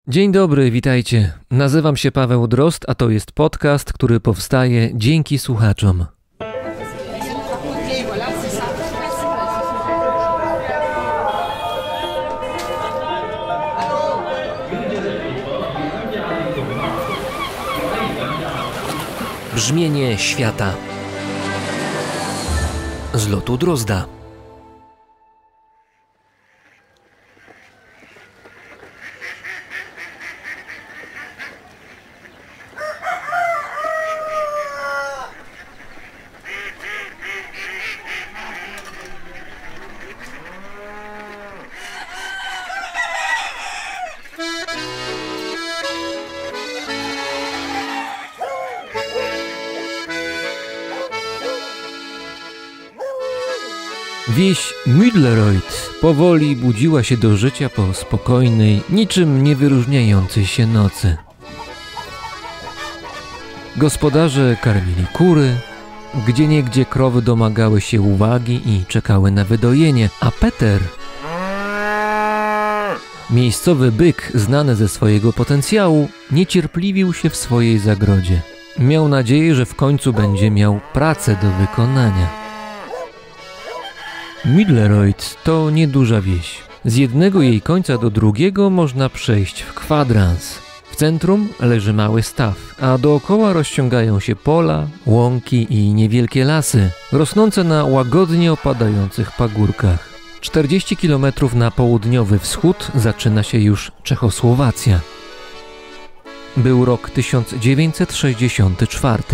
Dzień dobry, witajcie. Nazywam się Paweł Drozd, a to jest podcast, który powstaje dzięki słuchaczom. Brzmienie świata z lotu Drozda. Wieś Müdleroyd powoli budziła się do życia po spokojnej, niczym nie wyróżniającej się nocy. Gospodarze karmili kury, gdzieniegdzie krowy domagały się uwagi i czekały na wydojenie, a Peter, miejscowy byk znany ze swojego potencjału, niecierpliwił się w swojej zagrodzie. Miał nadzieję, że w końcu będzie miał pracę do wykonania. Müdleroyd to nieduża wieś. Z jednego jej końca do drugiego można przejść w kwadrans. W centrum leży mały staw, a dookoła rozciągają się pola, łąki i niewielkie lasy, rosnące na łagodnie opadających pagórkach. 40 km na południowy wschód zaczyna się już Czechosłowacja. Był rok 1964.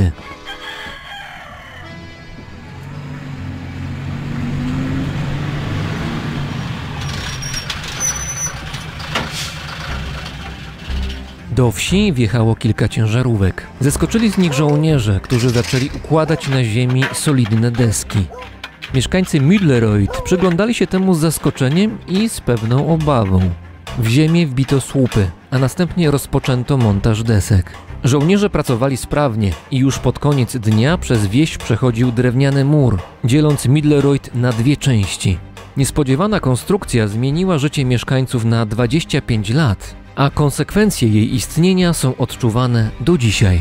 Do wsi wjechało kilka ciężarówek. Zeskoczyli z nich żołnierze, którzy zaczęli układać na ziemi solidne deski. Mieszkańcy Müdleroyd przyglądali się temu z zaskoczeniem i z pewną obawą. W ziemię wbito słupy, a następnie rozpoczęto montaż desek. Żołnierze pracowali sprawnie i już pod koniec dnia przez wieś przechodził drewniany mur, dzieląc Müdleroyd na dwie części. Niespodziewana konstrukcja zmieniła życie mieszkańców na 25 lat. A konsekwencje jej istnienia są odczuwane do dzisiaj.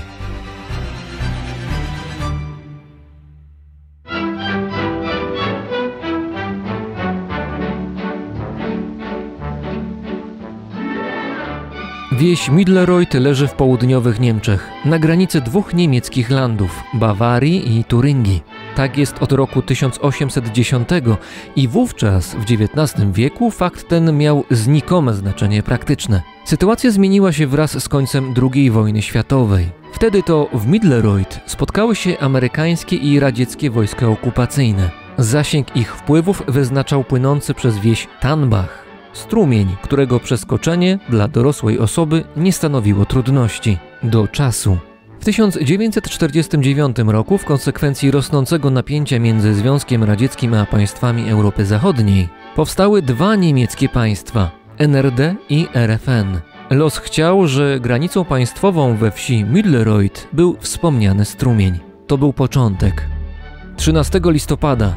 Wieś Müdleroyd leży w południowych Niemczech, na granicy dwóch niemieckich landów, Bawarii i Turyngii. Tak jest od roku 1810 i wówczas, w XIX wieku, fakt ten miał znikome znaczenie praktyczne. Sytuacja zmieniła się wraz z końcem II wojny światowej. Wtedy to w Müdleroyd spotkały się amerykańskie i radzieckie wojska okupacyjne. Zasięg ich wpływów wyznaczał płynący przez wieś Tanbach, strumień, którego przeskoczenie dla dorosłej osoby nie stanowiło trudności. Do czasu. W 1949 roku w konsekwencji rosnącego napięcia między Związkiem Radzieckim a państwami Europy Zachodniej powstały dwa niemieckie państwa – NRD i RFN. Los chciał, że granicą państwową we wsi Müdleroyd był wspomniany strumień. To był początek. 13 listopada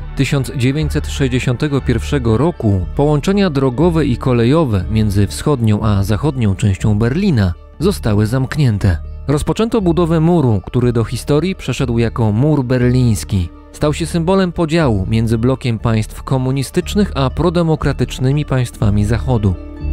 1961 roku połączenia drogowe i kolejowe między wschodnią a zachodnią częścią Berlina zostały zamknięte. Rozpoczęto budowę muru, który do historii przeszedł jako mur berliński. Stał się symbolem podziału między blokiem państw komunistycznych a prodemokratycznymi państwami Zachodu.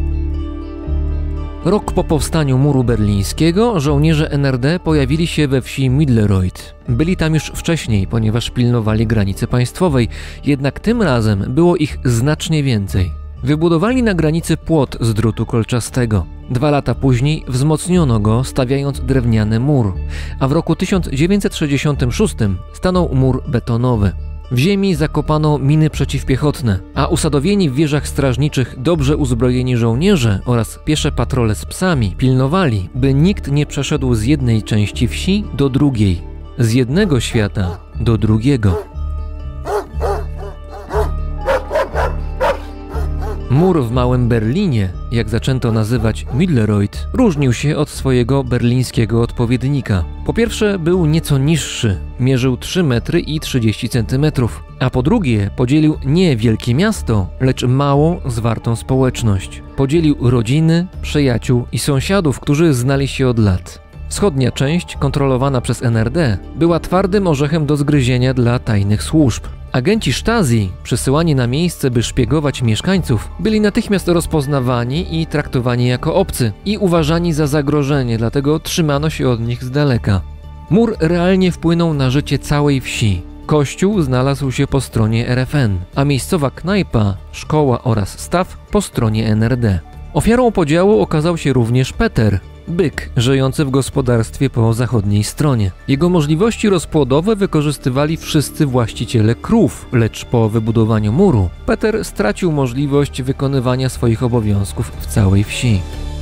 Rok po powstaniu muru berlińskiego żołnierze NRD pojawili się we wsi Müdleroyd. Byli tam już wcześniej, ponieważ pilnowali granicy państwowej, jednak tym razem było ich znacznie więcej. Wybudowali na granicy płot z drutu kolczastego. 2 lata później wzmocniono go, stawiając drewniany mur, a w roku 1966 stanął mur betonowy. W ziemi zakopano miny przeciwpiechotne, a usadowieni w wieżach strażniczych dobrze uzbrojeni żołnierze oraz piesze patrole z psami pilnowali, by nikt nie przeszedł z jednej części wsi do drugiej, z jednego świata do drugiego. Mur w Małym Berlinie, jak zaczęto nazywać Mütterreuth, różnił się od swojego berlińskiego odpowiednika. Po pierwsze był nieco niższy, mierzył 3 metry i 30 centymetrów, a po drugie podzielił nie wielkie miasto, lecz małą, zwartą społeczność. Podzielił rodziny, przyjaciół i sąsiadów, którzy znali się od lat. Wschodnia część, kontrolowana przez NRD, była twardym orzechem do zgryzienia dla tajnych służb. Agenci Stasi, przesyłani na miejsce, by szpiegować mieszkańców, byli natychmiast rozpoznawani i traktowani jako obcy i uważani za zagrożenie, dlatego trzymano się od nich z daleka. Mur realnie wpłynął na życie całej wsi. Kościół znalazł się po stronie RFN, a miejscowa knajpa, szkoła oraz staw po stronie NRD. Ofiarą podziału okazał się również Peter, byk żyjący w gospodarstwie po zachodniej stronie. Jego możliwości rozpłodowe wykorzystywali wszyscy właściciele krów, lecz po wybudowaniu muru Peter stracił możliwość wykonywania swoich obowiązków w całej wsi.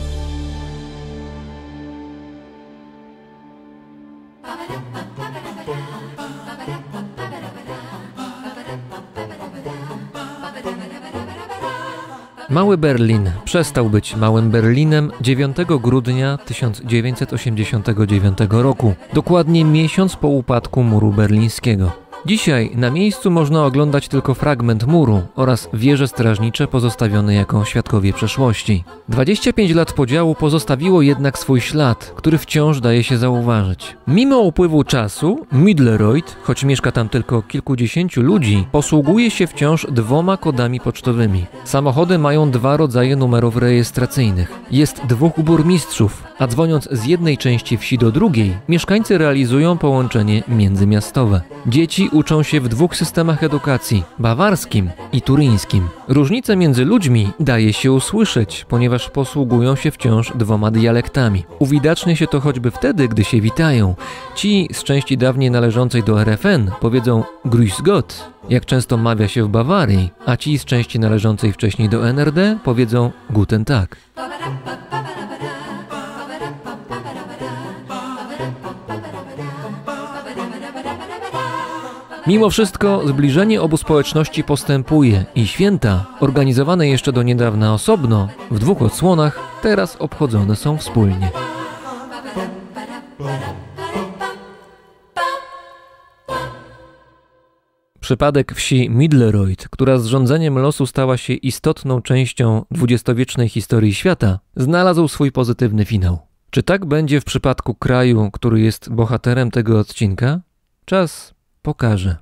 Mały Berlin przestał być Małym Berlinem 9 grudnia 1989 roku, dokładnie miesiąc po upadku muru berlińskiego. Dzisiaj na miejscu można oglądać tylko fragment muru oraz wieże strażnicze pozostawione jako świadkowie przeszłości. 25 lat podziału pozostawiło jednak swój ślad, który wciąż daje się zauważyć. Mimo upływu czasu, Mütterreuth, choć mieszka tam tylko kilkudziesięciu ludzi, posługuje się wciąż 2 kodami pocztowymi. Samochody mają 2 rodzaje numerów rejestracyjnych. Jest 2 burmistrzów, a dzwoniąc z jednej części wsi do drugiej, mieszkańcy realizują połączenie międzymiastowe. Dzieci uczą się w 2 systemach edukacji, bawarskim i turyńskim. Różnice między ludźmi daje się usłyszeć, ponieważ posługują się wciąż 2 dialektami. Uwidacznia się to choćby wtedy, gdy się witają. Ci z części dawniej należącej do RFN powiedzą Grüß Gott, jak często mawia się w Bawarii, a ci z części należącej wcześniej do NRD powiedzą Guten Tag. Mimo wszystko zbliżenie obu społeczności postępuje i święta, organizowane jeszcze do niedawna osobno, w 2 odsłonach, teraz obchodzone są wspólnie. Przypadek wsi Mütterreuth, która z rządzeniem losu stała się istotną częścią dwudziestowiecznej historii świata, znalazł swój pozytywny finał. Czy tak będzie w przypadku kraju, który jest bohaterem tego odcinka? Czas pokaże.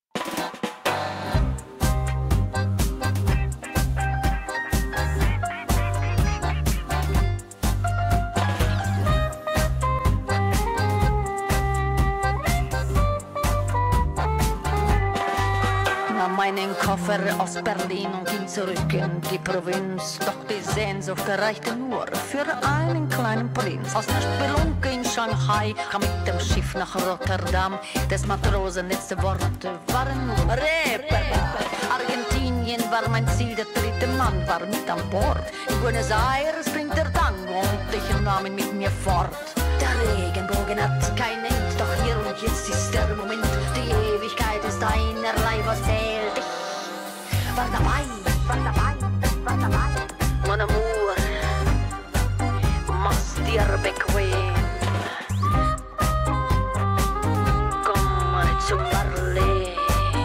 Meinen Koffer aus Berlin und ging zurück in die Provinz. Doch die Sehnsucht reichte nur für einen kleinen Prinz. Aus der Spelunke in Shanghai kam mit dem Schiff nach Rotterdam. Des Matrosen letzte Worte waren nur Reeperbahn. Argentinien war mein Ziel, der 3. Mann war mit an Bord. In Buenos Aires bringt der Tango und ich nahm ihn mit mir fort. Der Regenbogen hat kein End, doch hier und jetzt ist der Moment. Die Ewigkeit ist einerlei, was zählt. Ich war dabei, war dabei, war dabei. Mon amour, mach's dir bequem. Komm zu Berlin.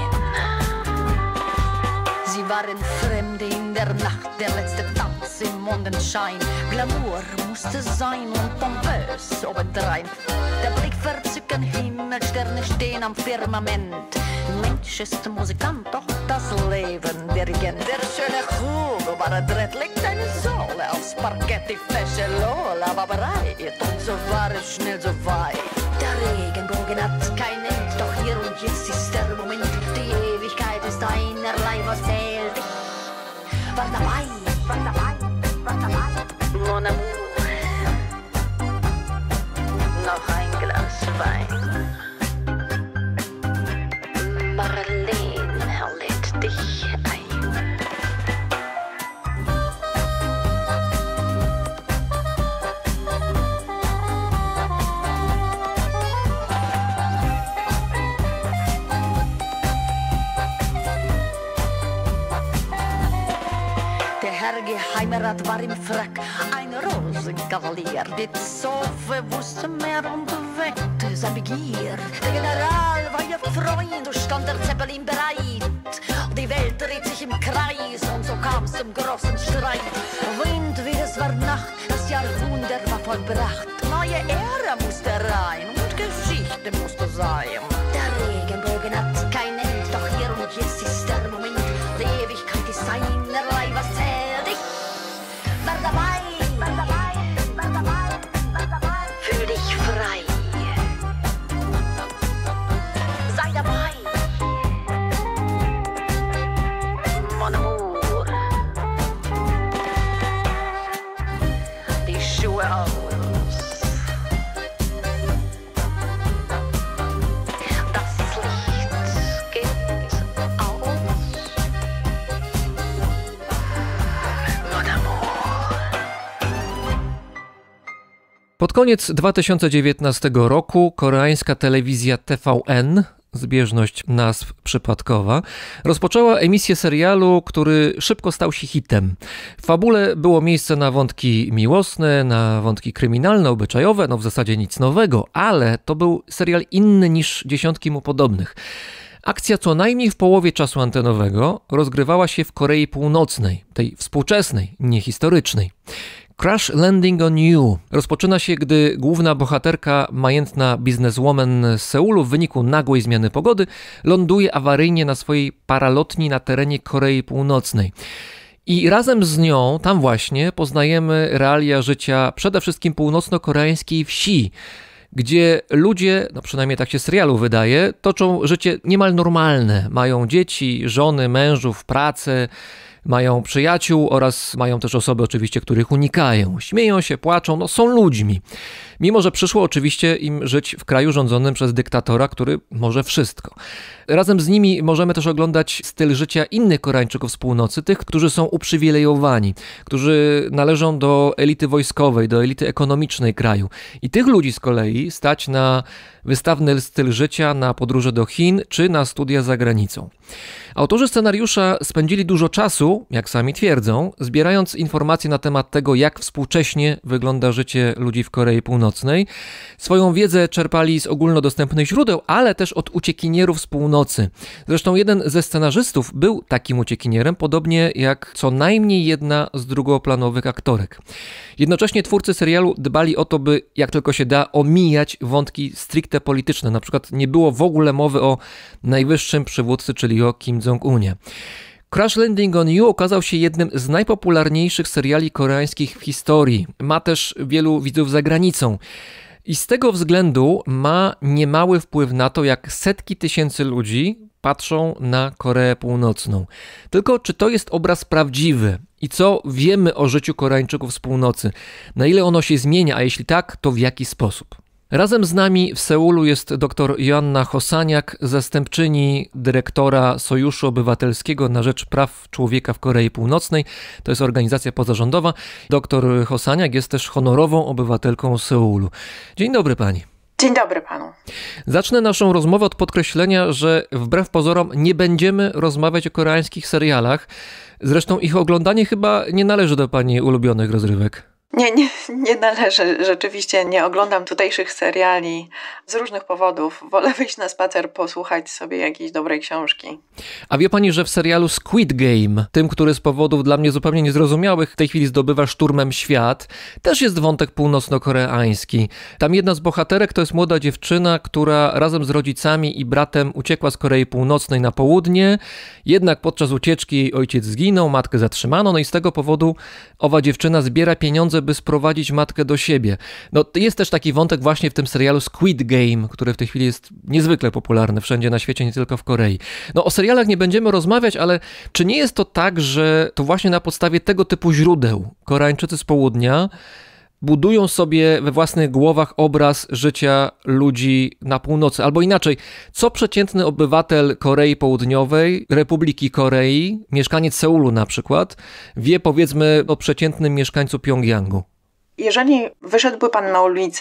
Sie waren Fremde in der Nacht, der letzte Tanz im Mondenschein. Glamour musste sein und pompös obendrein. Der Blick verzücken, Himmelsterne stehen am Firmament. Mensch ist Musikant, doch das Leben Dirigent. Der schöne Hugo Baradret legt eine Sohle aufs Parkett. Die Fläche Lola war bereit und so war es schnell so weit. Der Regenbogen hat kein End, doch hier und jetzt ist der Moment. Die Ewigkeit ist einerlei, was zählt. Ich war dabei, war dabei, war dabei. Mon amour, noch ein Glas Wein. Berlin lädt dich ein. Heimat war im Frack, ein Rosenkavalier. Die Zofe wusste mehr und weckte sein Begier. Der General war ihr Freund und stand der Zeppelin bereit. Die Welt dreht sich im Kreis und so kam's zum großen Streit. Wind wie es war Nacht, das Jahrhundert war vollbracht. Neue Ära musste rein und Geschichte musste sein. Der Regenbogen hat kein End, doch hier und jetzt ist der Moment. Die Ewigkeit ist einerlei, was zählt ich? War dabei, war dabei, war dabei, war dabei. Fühl dich frei. Sei dabei. Mon amour. Die Schuhe aus. Pod koniec 2019 roku koreańska telewizja TVN, zbieżność nazw przypadkowa, rozpoczęła emisję serialu, który szybko stał się hitem. W fabule było miejsce na wątki miłosne, na wątki kryminalne, obyczajowe, w zasadzie nic nowego, ale to był serial inny niż dziesiątki mu podobnych. Akcja co najmniej w połowie czasu antenowego rozgrywała się w Korei Północnej, tej współczesnej, nie historycznej. Crash Landing on You rozpoczyna się, gdy główna bohaterka, majętna bizneswoman z Seulu w wyniku nagłej zmiany pogody ląduje awaryjnie na swojej paralotni na terenie Korei Północnej. I razem z nią tam właśnie poznajemy realia życia przede wszystkim północno-koreańskiej wsi, gdzie ludzie, przynajmniej tak się z serialu wydaje, toczą życie niemal normalne. Mają dzieci, żony, mężów, pracę, mają przyjaciół oraz mają też osoby oczywiście, których unikają. Śmieją się, płaczą, są ludźmi. Mimo że przyszło oczywiście im żyć w kraju rządzonym przez dyktatora, który może wszystko. Razem z nimi możemy też oglądać styl życia innych Koreańczyków z północy, tych, którzy są uprzywilejowani, którzy należą do elity wojskowej, do elity ekonomicznej kraju. I tych ludzi z kolei stać na wystawny styl życia, na podróże do Chin czy na studia za granicą. Autorzy scenariusza spędzili dużo czasu, jak sami twierdzą, zbierając informacje na temat tego, jak współcześnie wygląda życie ludzi w Korei Północnej. Swoją wiedzę czerpali z ogólnodostępnych źródeł, ale też od uciekinierów z północy. Zresztą jeden ze scenarzystów był takim uciekinierem, podobnie jak co najmniej jedna z drugoplanowych aktorek. Jednocześnie twórcy serialu dbali o to, by jak tylko się da omijać wątki stricte polityczne. Na przykład nie było w ogóle mowy o najwyższym przywódcy, czyli o Kim Jong-unie. Crash Landing on You okazał się jednym z najpopularniejszych seriali koreańskich w historii. Ma też wielu widzów za granicą. I z tego względu ma niemały wpływ na to, jak setki tysięcy ludzi patrzą na Koreę Północną. Tylko czy to jest obraz prawdziwy? I co wiemy o życiu Koreańczyków z północy? Na ile ono się zmienia, a jeśli tak, to w jaki sposób? Razem z nami w Seulu jest dr Joanna Hosaniak, zastępczyni dyrektora Sojuszu Obywatelskiego na rzecz praw człowieka w Korei Północnej. To jest organizacja pozarządowa. Dr Hosaniak jest też honorową obywatelką Seulu. Dzień dobry pani. Dzień dobry panu. Zacznę naszą rozmowę od podkreślenia, że wbrew pozorom nie będziemy rozmawiać o koreańskich serialach. Zresztą ich oglądanie chyba nie należy do pani ulubionych rozrywek. Nie należy. Rzeczywiście nie oglądam tutejszych seriali z różnych powodów. Wolę wyjść na spacer, posłuchać sobie jakiejś dobrej książki. A wie pani, że w serialu Squid Game, tym, który z powodów dla mnie zupełnie niezrozumiałych w tej chwili zdobywa szturmem świat, też jest wątek północno-koreański. Tam jedna z bohaterek to jest młoda dziewczyna, która razem z rodzicami i bratem uciekła z Korei Północnej na południe, jednak podczas ucieczki jej ojciec zginął, matkę zatrzymano, i z tego powodu owa dziewczyna zbiera pieniądze, by sprowadzić matkę do siebie. Jest też taki wątek właśnie w tym serialu Squid Game, który w tej chwili jest niezwykle popularny wszędzie na świecie, nie tylko w Korei. O serialach nie będziemy rozmawiać, ale czy nie jest to tak, że to właśnie na podstawie tego typu źródeł Koreańczycy z południa budują sobie we własnych głowach obraz życia ludzi na północy? Albo inaczej, co przeciętny obywatel Korei Południowej, Republiki Korei, mieszkaniec Seulu na przykład, wie powiedzmy o przeciętnym mieszkańcu Pjongjangu? Jeżeli wyszedłby pan na ulicę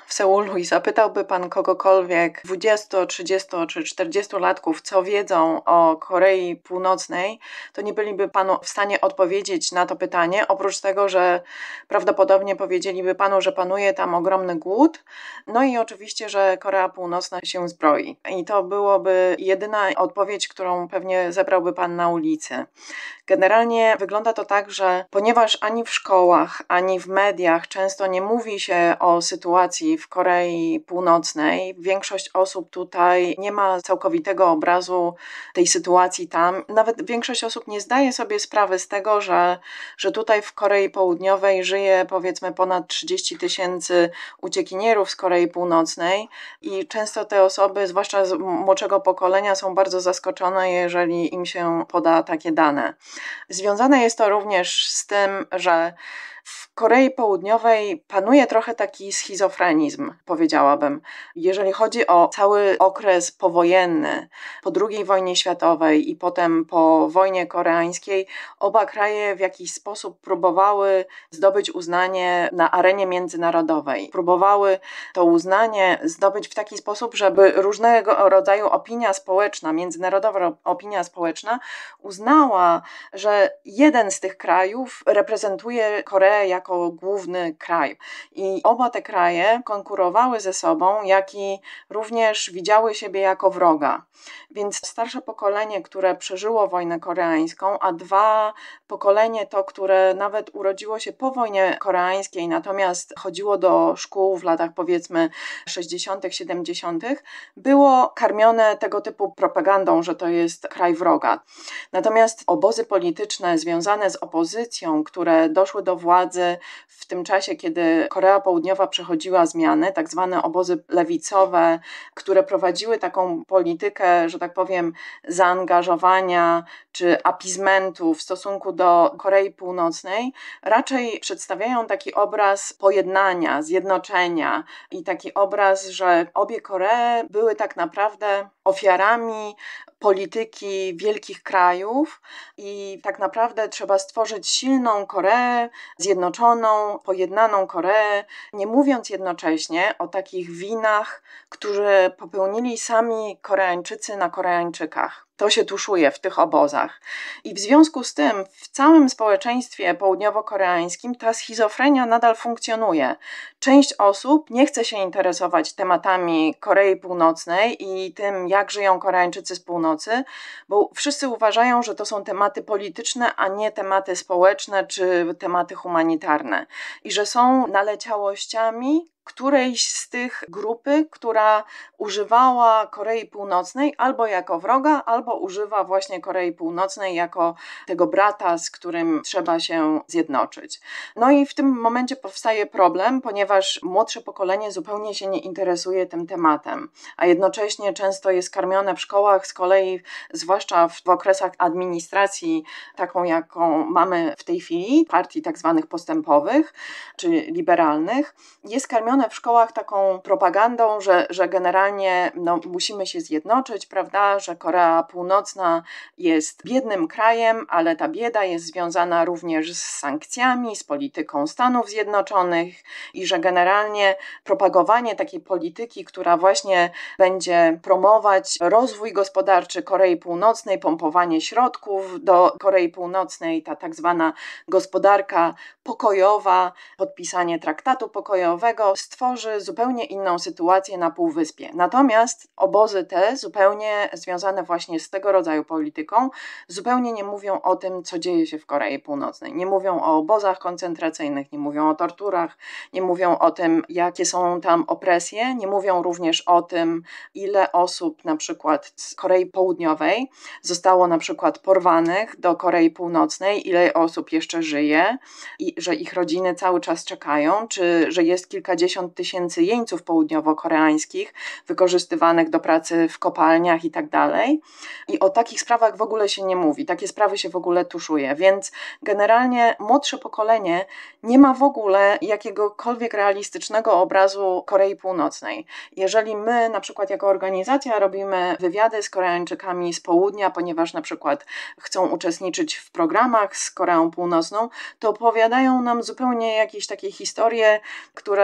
w Seulu i zapytałby pan kogokolwiek 20, 30 czy 40-latków, co wiedzą o Korei Północnej, to nie byliby panu w stanie odpowiedzieć na to pytanie, oprócz tego, że prawdopodobnie powiedzieliby panu, że panuje tam ogromny głód, no i oczywiście, że Korea Północna się zbroi. I to byłoby jedyna odpowiedź, którą pewnie zebrałby pan na ulicy. Generalnie wygląda to tak, że ponieważ ani w szkołach, ani w mediach często nie mówi się o sytuacji w Korei Północnej, większość osób tutaj nie ma całkowitego obrazu tej sytuacji tam. Nawet większość osób nie zdaje sobie sprawy z tego, że tutaj w Korei Południowej żyje powiedzmy ponad 30 000 uciekinierów z Korei Północnej i często te osoby, zwłaszcza z młodszego pokolenia, są bardzo zaskoczone, jeżeli im się poda takie dane. Związane jest to również z tym, że w Korei Południowej panuje trochę taki schizofrenizm, powiedziałabym. Jeżeli chodzi o cały okres powojenny, po II wojnie światowej i potem po wojnie koreańskiej, oba kraje w jakiś sposób próbowały zdobyć uznanie na arenie międzynarodowej. Próbowały to uznanie zdobyć w taki sposób, żeby różnego rodzaju opinia społeczna, międzynarodowa opinia społeczna uznała, że jeden z tych krajów reprezentuje Koreę jako główny kraj. I oba te kraje konkurowały ze sobą, jak i również widziały siebie jako wroga. Więc starsze pokolenie, które przeżyło wojnę koreańską, a dwa pokolenie to, które nawet urodziło się po wojnie koreańskiej, natomiast chodziło do szkół w latach powiedzmy 60., 70., było karmione tego typu propagandą, że to jest kraj wroga. Natomiast obozy polityczne związane z opozycją, które doszły do władzy w tym czasie, kiedy Korea Południowa przechodziła zmiany, tak zwane obozy lewicowe, które prowadziły taką politykę, że tak powiem, zaangażowania czy appeasementu w stosunku do Korei Północnej, raczej przedstawiają taki obraz pojednania, zjednoczenia i taki obraz, że obie Koree były tak naprawdę ofiarami polityki wielkich krajów i tak naprawdę trzeba stworzyć silną Koreę, zjednoczoną, pojednaną Koreę, nie mówiąc jednocześnie o takich winach, które popełnili sami Koreańczycy na Koreańczykach. To się tuszuje w tych obozach. I w związku z tym w całym społeczeństwie południowo-koreańskim ta schizofrenia nadal funkcjonuje. Część osób nie chce się interesować tematami Korei Północnej i tym, jak żyją Koreańczycy z północy, bo wszyscy uważają, że to są tematy polityczne, a nie tematy społeczne czy tematy humanitarne. I że są naleciałościami którejś z tych grupy, która używała Korei Północnej albo jako wroga, albo używa właśnie Korei Północnej jako tego brata, z którym trzeba się zjednoczyć. No i w tym momencie powstaje problem, ponieważ młodsze pokolenie zupełnie się nie interesuje tym tematem, a jednocześnie często jest karmione w szkołach, z kolei zwłaszcza w okresach administracji, taką jaką mamy w tej chwili, partii tak zwanych postępowych czy liberalnych, jest karmione w szkołach taką propagandą, że generalnie musimy się zjednoczyć, prawda, że Korea Północna jest biednym krajem, ale ta bieda jest związana również z sankcjami, z polityką Stanów Zjednoczonych i że generalnie propagowanie takiej polityki, która właśnie będzie promować rozwój gospodarczy Korei Północnej, pompowanie środków do Korei Północnej, ta tak zwana gospodarka pokojowa, podpisanie traktatu pokojowego stworzy zupełnie inną sytuację na Półwyspie. Natomiast obozy te, zupełnie związane właśnie z tego rodzaju polityką, zupełnie nie mówią o tym, co dzieje się w Korei Północnej. Nie mówią o obozach koncentracyjnych, nie mówią o torturach, nie mówią o tym, jakie są tam opresje, nie mówią również o tym, ile osób na przykład z Korei Południowej zostało na przykład porwanych do Korei Północnej, ile osób jeszcze żyje i że ich rodziny cały czas czekają, czy że jest kilkadziesiąt tysięcy jeńców południowo-koreańskich wykorzystywanych do pracy w kopalniach i tak dalej. I o takich sprawach w ogóle się nie mówi, takie sprawy się w ogóle tuszuje, więc generalnie młodsze pokolenie nie ma w ogóle jakiegokolwiek realistycznego obrazu Korei Północnej. Jeżeli my na przykład jako organizacja robimy wywiady z Koreańczykami z południa, ponieważ na przykład chcą uczestniczyć w programach z Koreą Północną, to opowiadają nam zupełnie jakieś takie historie, które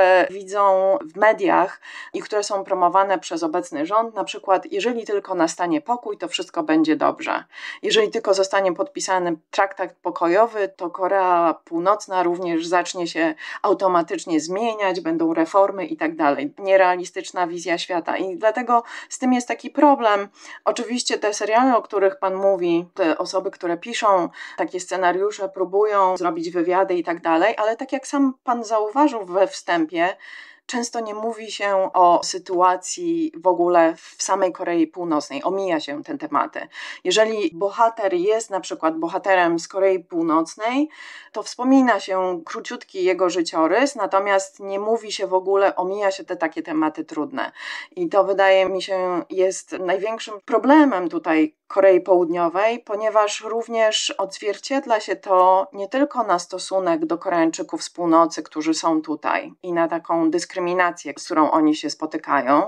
widzą w mediach i które są promowane przez obecny rząd, na przykład jeżeli tylko nastanie pokój, to wszystko będzie dobrze. Jeżeli tylko zostanie podpisany traktat pokojowy, to Korea Północna również zacznie się automatycznie zmieniać, będą reformy i tak dalej. Nierealistyczna wizja świata i dlatego z tym jest taki problem. Oczywiście te seriale, o których Pan mówi, te osoby, które piszą takie scenariusze, próbują zrobić wywiady i tak dalej, ale tak jak sam Pan zauważył we wstępie, często nie mówi się o sytuacji w ogóle w samej Korei Północnej, omija się te tematy. Jeżeli bohater jest na przykład bohaterem z Korei Północnej, to wspomina się króciutki jego życiorys, natomiast nie mówi się w ogóle, omija się te takie tematy trudne. I to wydaje mi się jest największym problemem tutaj Korei Południowej, ponieważ również odzwierciedla się to nie tylko na stosunek do Koreańczyków z północy, którzy są tutaj i na taką dyskryminację, z którą oni się spotykają.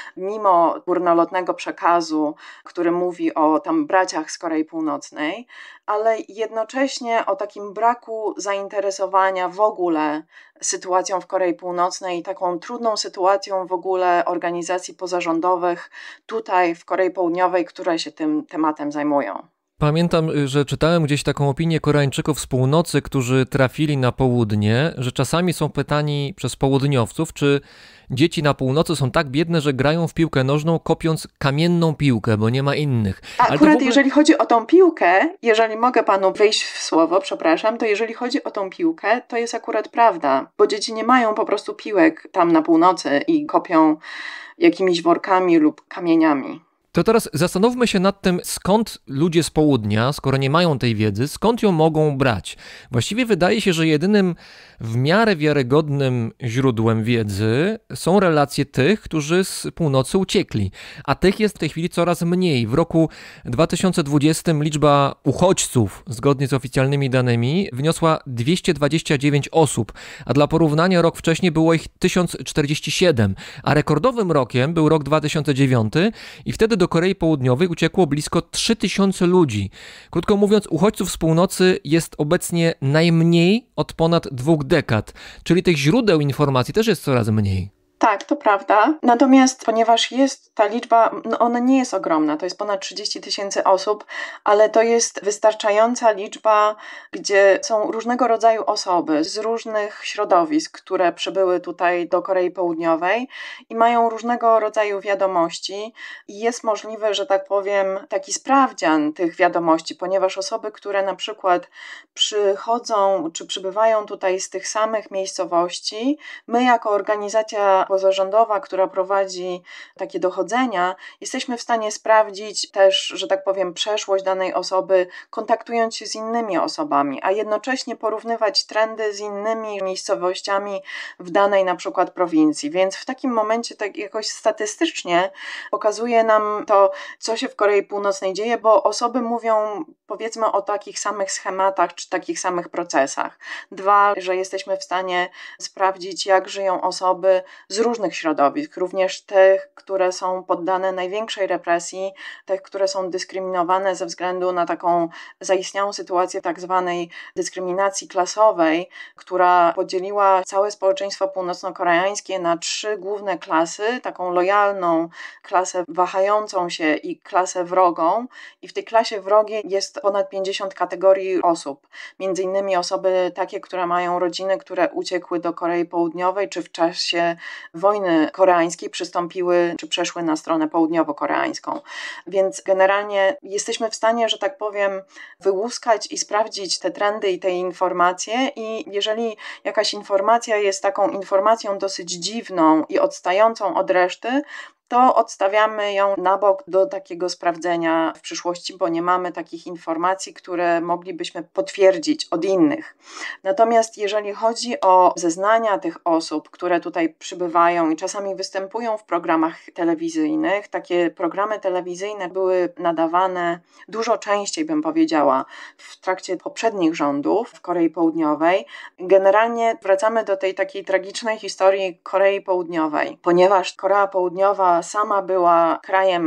Mimo górnolotnego przekazu, który mówi o tam braciach z Korei Północnej, ale jednocześnie o takim braku zainteresowania w ogóle sytuacją w Korei Północnej i taką trudną sytuacją w ogóle organizacji pozarządowych tutaj w Korei Południowej, które się tym tematem zajmują. Pamiętam, że czytałem gdzieś taką opinię Koreańczyków z północy, którzy trafili na południe, że czasami są pytani przez południowców, czy dzieci na północy są tak biedne, że grają w piłkę nożną, kopiąc kamienną piłkę, bo nie ma innych. Ale akurat ogóle... jeżeli chodzi o tą piłkę, jeżeli mogę panu wejść w słowo, przepraszam, to jeżeli chodzi o tą piłkę, to jest akurat prawda, bo dzieci nie mają po prostu piłek tam na północy i kopią jakimiś workami lub kamieniami. To teraz zastanówmy się nad tym, skąd ludzie z południa, skoro nie mają tej wiedzy, skąd ją mogą brać. Właściwie wydaje się, że jedynym w miarę wiarygodnym źródłem wiedzy są relacje tych, którzy z północy uciekli, a tych jest w tej chwili coraz mniej. W roku 2020 liczba uchodźców, zgodnie z oficjalnymi danymi, wyniosła 229 osób, a dla porównania rok wcześniej było ich 1047, a rekordowym rokiem był rok 2009 i wtedy do Korei Południowej uciekło blisko 3000 ludzi. Krótko mówiąc, uchodźców z północy jest obecnie najmniej od ponad 2 dekad, czyli tych źródeł informacji też jest coraz mniej. Tak, to prawda. Natomiast ponieważ jest ta liczba, ona nie jest ogromna, to jest ponad 30 000 osób, ale to jest wystarczająca liczba, gdzie są różnego rodzaju osoby z różnych środowisk, które przybyły tutaj do Korei Południowej i mają różnego rodzaju wiadomości i jest możliwe, że tak powiem, taki sprawdzian tych wiadomości, ponieważ osoby, które na przykład przychodzą czy przybywają tutaj z tych samych miejscowości, my jako organizacja pozarządowa, która prowadzi takie dochodzenia, jesteśmy w stanie sprawdzić też, że tak powiem, przeszłość danej osoby, kontaktując się z innymi osobami, a jednocześnie porównywać trendy z innymi miejscowościami w danej na przykład prowincji. Więc w takim momencie tak jakoś statystycznie pokazuje nam to, co się w Korei Północnej dzieje, bo osoby mówią powiedzmy o takich samych schematach czy takich samych procesach. 2, że jesteśmy w stanie sprawdzić, jak żyją osoby z różnych środowisk, również tych, które są poddane największej represji, tych, które są dyskryminowane ze względu na taką zaistniałą sytuację tak zwanej dyskryminacji klasowej, która podzieliła całe społeczeństwo północno-koreańskie na 3 główne klasy, taką lojalną klasę wahającą się i klasę wrogą i w tej klasie wrogiej jest ponad 50 kategorii osób, między innymi osoby takie, które mają rodziny, które uciekły do Korei Południowej, czy w czasie wojny koreańskiej przystąpiły, czy przeszły na stronę południowo-koreańską. Więc generalnie jesteśmy w stanie, że tak powiem, wyłuskać i sprawdzić te trendy i te informacje i jeżeli jakaś informacja jest taką informacją dosyć dziwną i odstającą od reszty, to odstawiamy ją na bok do takiego sprawdzenia w przyszłości, bo nie mamy takich informacji, które moglibyśmy potwierdzić od innych. Natomiast jeżeli chodzi o zeznania tych osób, które tutaj przybywają i czasami występują w programach telewizyjnych, takie programy telewizyjne były nadawane dużo częściej, bym powiedziała, w trakcie poprzednich rządów w Korei Południowej. Generalnie wracamy do tej takiej tragicznej historii Korei Południowej, ponieważ Korea Południowa sama była krajem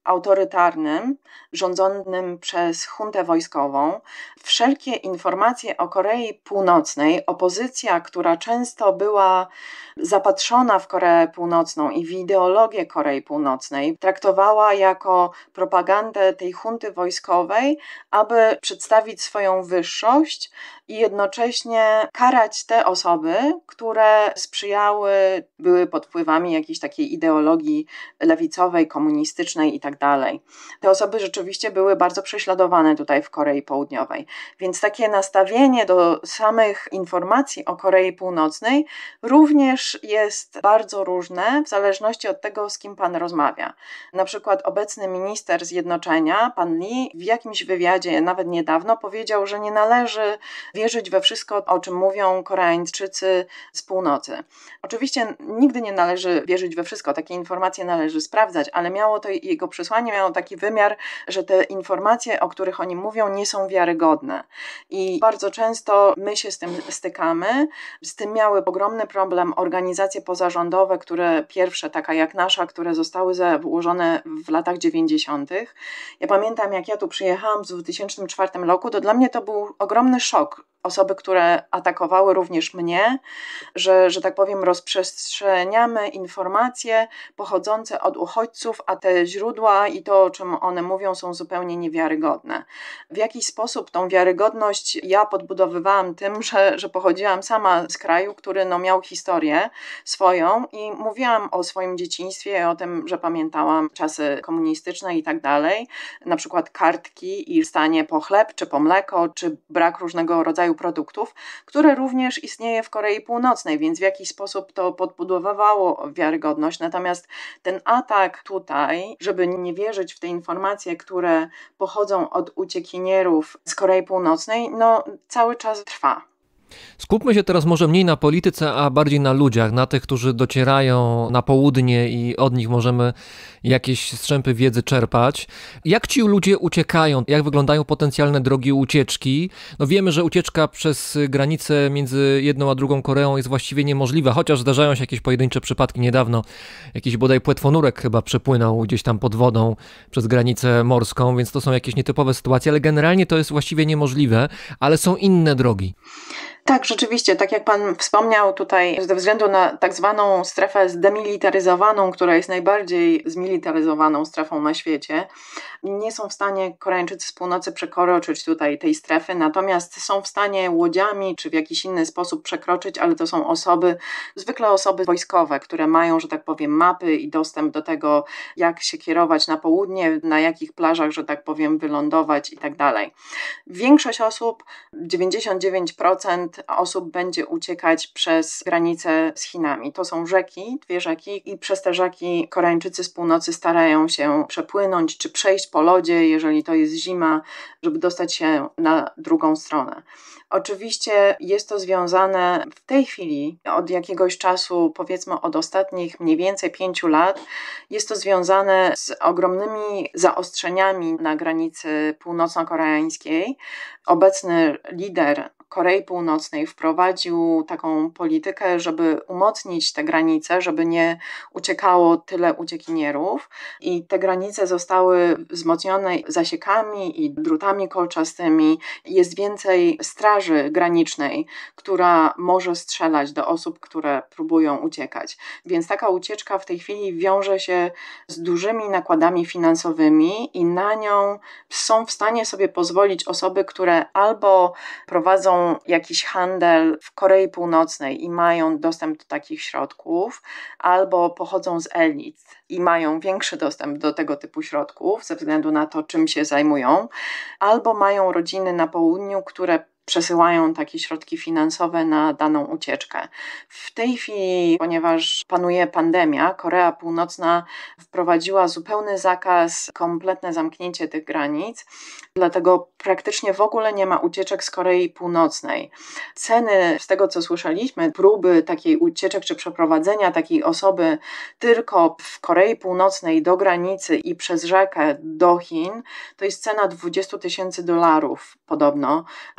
autorytarnym, rządzonym przez juntę wojskową. Wszelkie informacje o Korei Północnej, opozycja, która często była zapatrzona w Koreę Północną i w ideologię Korei Północnej, traktowała jako propagandę tej junty wojskowej, aby przedstawić swoją wyższość i jednocześnie karać te osoby, które sprzyjały, były pod wpływami jakiejś takiej ideologii lewicowej, komunistycznej i tak dalej. Te osoby rzeczywiście były bardzo prześladowane tutaj w Korei Południowej. Więc takie nastawienie do samych informacji o Korei Północnej również jest bardzo różne w zależności od tego, z kim pan rozmawia. Na przykład obecny minister Zjednoczenia, pan Lee, w jakimś wywiadzie nawet niedawno powiedział, że nie należy wierzyć we wszystko, o czym mówią Koreańczycy z północy. Oczywiście nigdy nie należy wierzyć we wszystko, takie informacje należy sprawdzać, ale miało to jego przesłanie, miało taki wymiar, że te informacje, o których oni mówią, nie są wiarygodne. I bardzo często my się z tym stykamy. Z tym miały ogromny problem organizacje pozarządowe, które pierwsze, taka jak nasza, które zostały założone w latach 90. Ja pamiętam, jak ja tu przyjechałam w 2004 roku, to dla mnie to był ogromny szok. Osoby, które atakowały również mnie, że tak powiem, rozprzestrzeniamy informacje pochodzące od uchodźców, a te źródła i to, o czym one mówią, są zupełnie niewiarygodne. W jakiś sposób tą wiarygodność ja podbudowywałam tym, że pochodziłam sama z kraju, który miał historię swoją i mówiłam o swoim dzieciństwie, o tym, że pamiętałam czasy komunistyczne i tak dalej, na przykład kartki i stanie po chleb, czy po mleko, czy brak różnego rodzaju produktów, które również istnieje w Korei Północnej, więc w jakiś sposób to podbudowywało wiarygodność. Natomiast ten atak tutaj, żeby nie wierzyć w te informacje, które pochodzą od uciekinierów z Korei Północnej, cały czas trwa. Skupmy się teraz może mniej na polityce, a bardziej na ludziach, na tych, którzy docierają na południe i od nich możemy jakieś strzępy wiedzy czerpać. Jak ci ludzie uciekają? Jak wyglądają potencjalne drogi ucieczki? Wiemy, że ucieczka przez granicę między jedną a drugą Koreą jest właściwie niemożliwa, chociaż zdarzają się jakieś pojedyncze przypadki. Niedawno jakiś bodaj płetwonurek chyba przepłynął gdzieś tam pod wodą przez granicę morską, więc to są jakieś nietypowe sytuacje, ale generalnie to jest właściwie niemożliwe, ale są inne drogi. Tak, rzeczywiście, tak jak pan wspomniał tutaj, ze względu na tak zwaną strefę zdemilitaryzowaną, która jest najbardziej zmilitaryzowaną strefą na świecie, nie są w stanie Koreańczycy z północy przekroczyć tutaj tej strefy, natomiast są w stanie łodziami czy w jakiś inny sposób przekroczyć, ale to są osoby, zwykle osoby wojskowe, które mają, że tak powiem, mapy i dostęp do tego, jak się kierować na południe, na jakich plażach, że tak powiem, wylądować i tak dalej. Większość osób, 99% osób będzie uciekać przez granicę z Chinami. To są rzeki, 2 rzeki i przez te rzeki Koreańczycy z północy starają się przepłynąć czy przejść po lodzie, jeżeli to jest zima, żeby dostać się na drugą stronę. Oczywiście jest to związane w tej chwili, od jakiegoś czasu, powiedzmy od ostatnich mniej więcej 5 lat, jest to związane z ogromnymi zaostrzeniami na granicy północno-koreańskiej. Obecny lider Korei Północnej wprowadził taką politykę, żeby umocnić te granice, żeby nie uciekało tyle uciekinierów i te granice zostały wzmocnione zasiekami i drutami kolczastymi. Jest więcej straży granicznej, która może strzelać do osób, które próbują uciekać. Więc taka ucieczka w tej chwili wiąże się z dużymi nakładami finansowymi i na nią są w stanie sobie pozwolić osoby, które albo prowadzą jakiś handel w Korei Północnej i mają dostęp do takich środków, albo pochodzą z elit i mają większy dostęp do tego typu środków ze względu na to, czym się zajmują, albo mają rodziny na południu, które przesyłają takie środki finansowe na daną ucieczkę. W tej chwili, ponieważ panuje pandemia, Korea Północna wprowadziła zupełny zakaz, kompletne zamknięcie tych granic, dlatego praktycznie w ogóle nie ma ucieczek z Korei Północnej. Ceny, z tego co słyszeliśmy, próby takiej ucieczek czy przeprowadzenia takiej osoby tylko w Korei Północnej do granicy i przez rzekę do Chin, to jest cena $20,000 podobno, ale to jest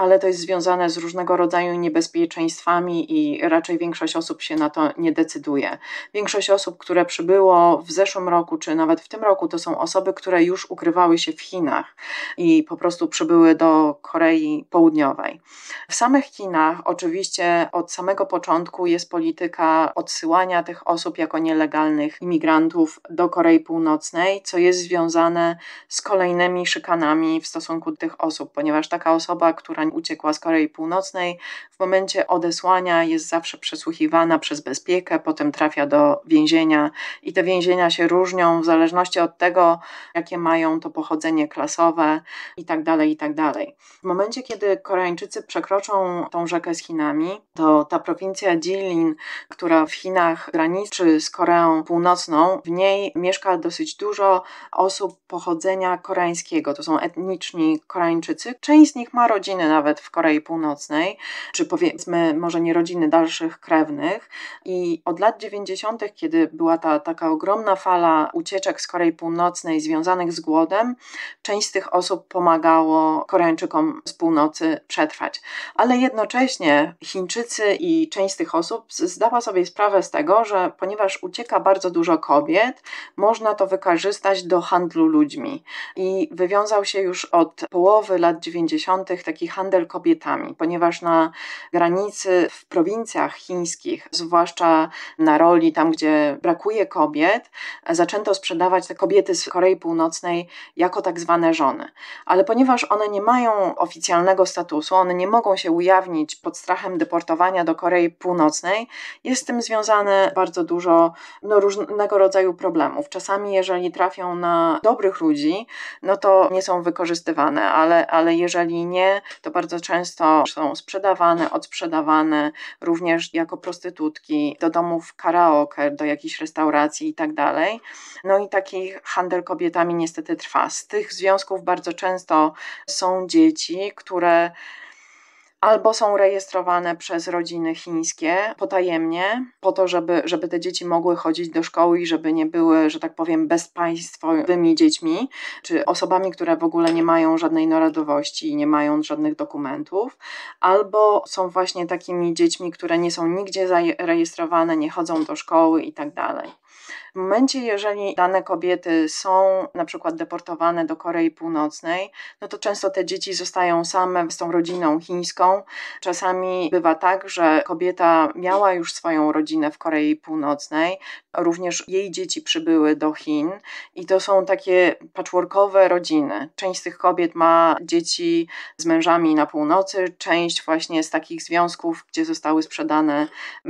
związane z różnego rodzaju niebezpieczeństwami i raczej większość osób się na to nie decyduje. Większość osób, które przybyło w zeszłym roku, czy nawet w tym roku, to są osoby, które już ukrywały się w Chinach i po prostu przybyły do Korei Południowej. W samych Chinach oczywiście od samego początku jest polityka odsyłania tych osób jako nielegalnych imigrantów do Korei Północnej, co jest związane z kolejnymi szykanami w stosunku do tych osób, ponieważ taka osoba, która uciekła z Korei Północnej, w momencie odesłania jest zawsze przesłuchiwana przez bezpiekę, potem trafia do więzienia i te więzienia się różnią w zależności od tego, jakie mają to pochodzenie klasowe i tak dalej, i tak dalej. W momencie, kiedy Koreańczycy przekroczą tą rzekę z Chinami, to ta prowincja Jilin, która w Chinach graniczy z Koreą Północną, w niej mieszka dosyć dużo osób pochodzenia koreańskiego. To są etniczni Koreańczycy. Część z nich ma rodziny nawet w Korei Północnej, czy powiedzmy może nie rodziny, dalszych krewnych. I od lat 90., kiedy była ta taka ogromna fala ucieczek z Korei Północnej związanych z głodem, część z tych osób pomagało Koreańczykom z północy przetrwać. Ale jednocześnie Chińczycy i część z tych osób zdała sobie sprawę z tego, że ponieważ ucieka bardzo dużo kobiet, można to wykorzystać do handlu ludźmi. I wywiązał się już od połowy lat 90. taki handel kobietami, ponieważ na granicy w prowincjach chińskich, zwłaszcza na roli tam, gdzie brakuje kobiet, zaczęto sprzedawać te kobiety z Korei Północnej jako tak zwane żony. Ale ponieważ one nie mają oficjalnego statusu, one nie mogą się ujawnić pod strachem deportowania do Korei Północnej, jest z tym związane bardzo dużo różnego rodzaju problemów. Czasami jeżeli trafią na dobrych ludzi, no to nie są wykorzystywane, ale jeżeli nie, to bardzo często są sprzedawane, odsprzedawane również jako prostytutki do domów karaoke, do jakichś restauracji i tak dalej. No i taki handel kobietami niestety trwa. Z tych związków bardzo często są dzieci, które albo są rejestrowane przez rodziny chińskie potajemnie, po to, żeby te dzieci mogły chodzić do szkoły i żeby nie były, że tak powiem, bezpaństwowymi dziećmi, czy osobami, które w ogóle nie mają żadnej narodowości i nie mają żadnych dokumentów, albo są właśnie takimi dziećmi, które nie są nigdzie zarejestrowane, nie chodzą do szkoły i tak dalej. W momencie, jeżeli dane kobiety są na przykład deportowane do Korei Północnej, no to często te dzieci zostają same z tą rodziną chińską. Czasami bywa tak, że kobieta miała już swoją rodzinę w Korei Północnej, również jej dzieci przybyły do Chin i to są takie patchworkowe rodziny. Część z tych kobiet ma dzieci z mężami na północy, część właśnie z takich związków, gdzie zostały sprzedane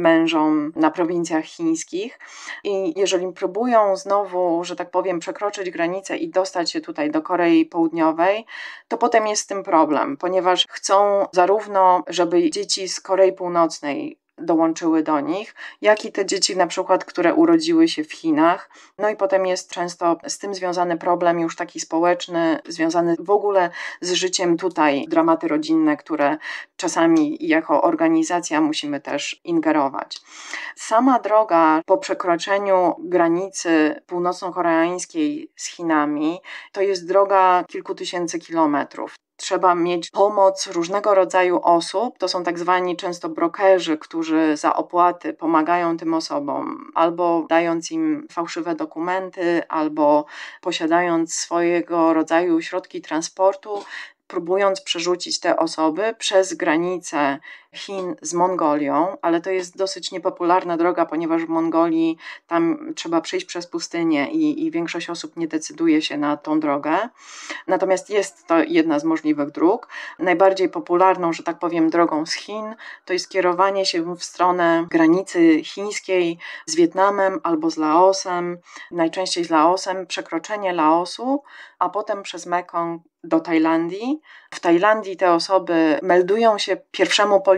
mężom na prowincjach chińskich. I jeżeli próbują znowu, że tak powiem, przekroczyć granicę i dostać się tutaj do Korei Południowej, to potem jest z tym problem, ponieważ chcą zarówno, żeby dzieci z Korei Północnej dołączyły do nich, jak i te dzieci na przykład, które urodziły się w Chinach. No i potem jest często z tym związany problem już taki społeczny, związany w ogóle z życiem tutaj, dramaty rodzinne, które czasami jako organizacja musimy też ingerować. Sama droga po przekroczeniu granicy północno-koreańskiej z Chinami to jest droga kilku tysięcy kilometrów. Trzeba mieć pomoc różnego rodzaju osób, to są tak zwani często brokerzy, którzy za opłaty pomagają tym osobom, albo dając im fałszywe dokumenty, albo posiadając swojego rodzaju środki transportu, próbując przerzucić te osoby przez granicę Chin z Mongolią, ale to jest dosyć niepopularna droga, ponieważ w Mongolii tam trzeba przejść przez pustynię i większość osób nie decyduje się na tą drogę. Natomiast jest to jedna z możliwych dróg. Najbardziej popularną, że tak powiem, drogą z Chin to jest kierowanie się w stronę granicy chińskiej z Wietnamem albo z Laosem, najczęściej z Laosem, przekroczenie Laosu, a potem przez Mekong do Tajlandii. W Tajlandii te osoby meldują się pierwszemu policjantowi,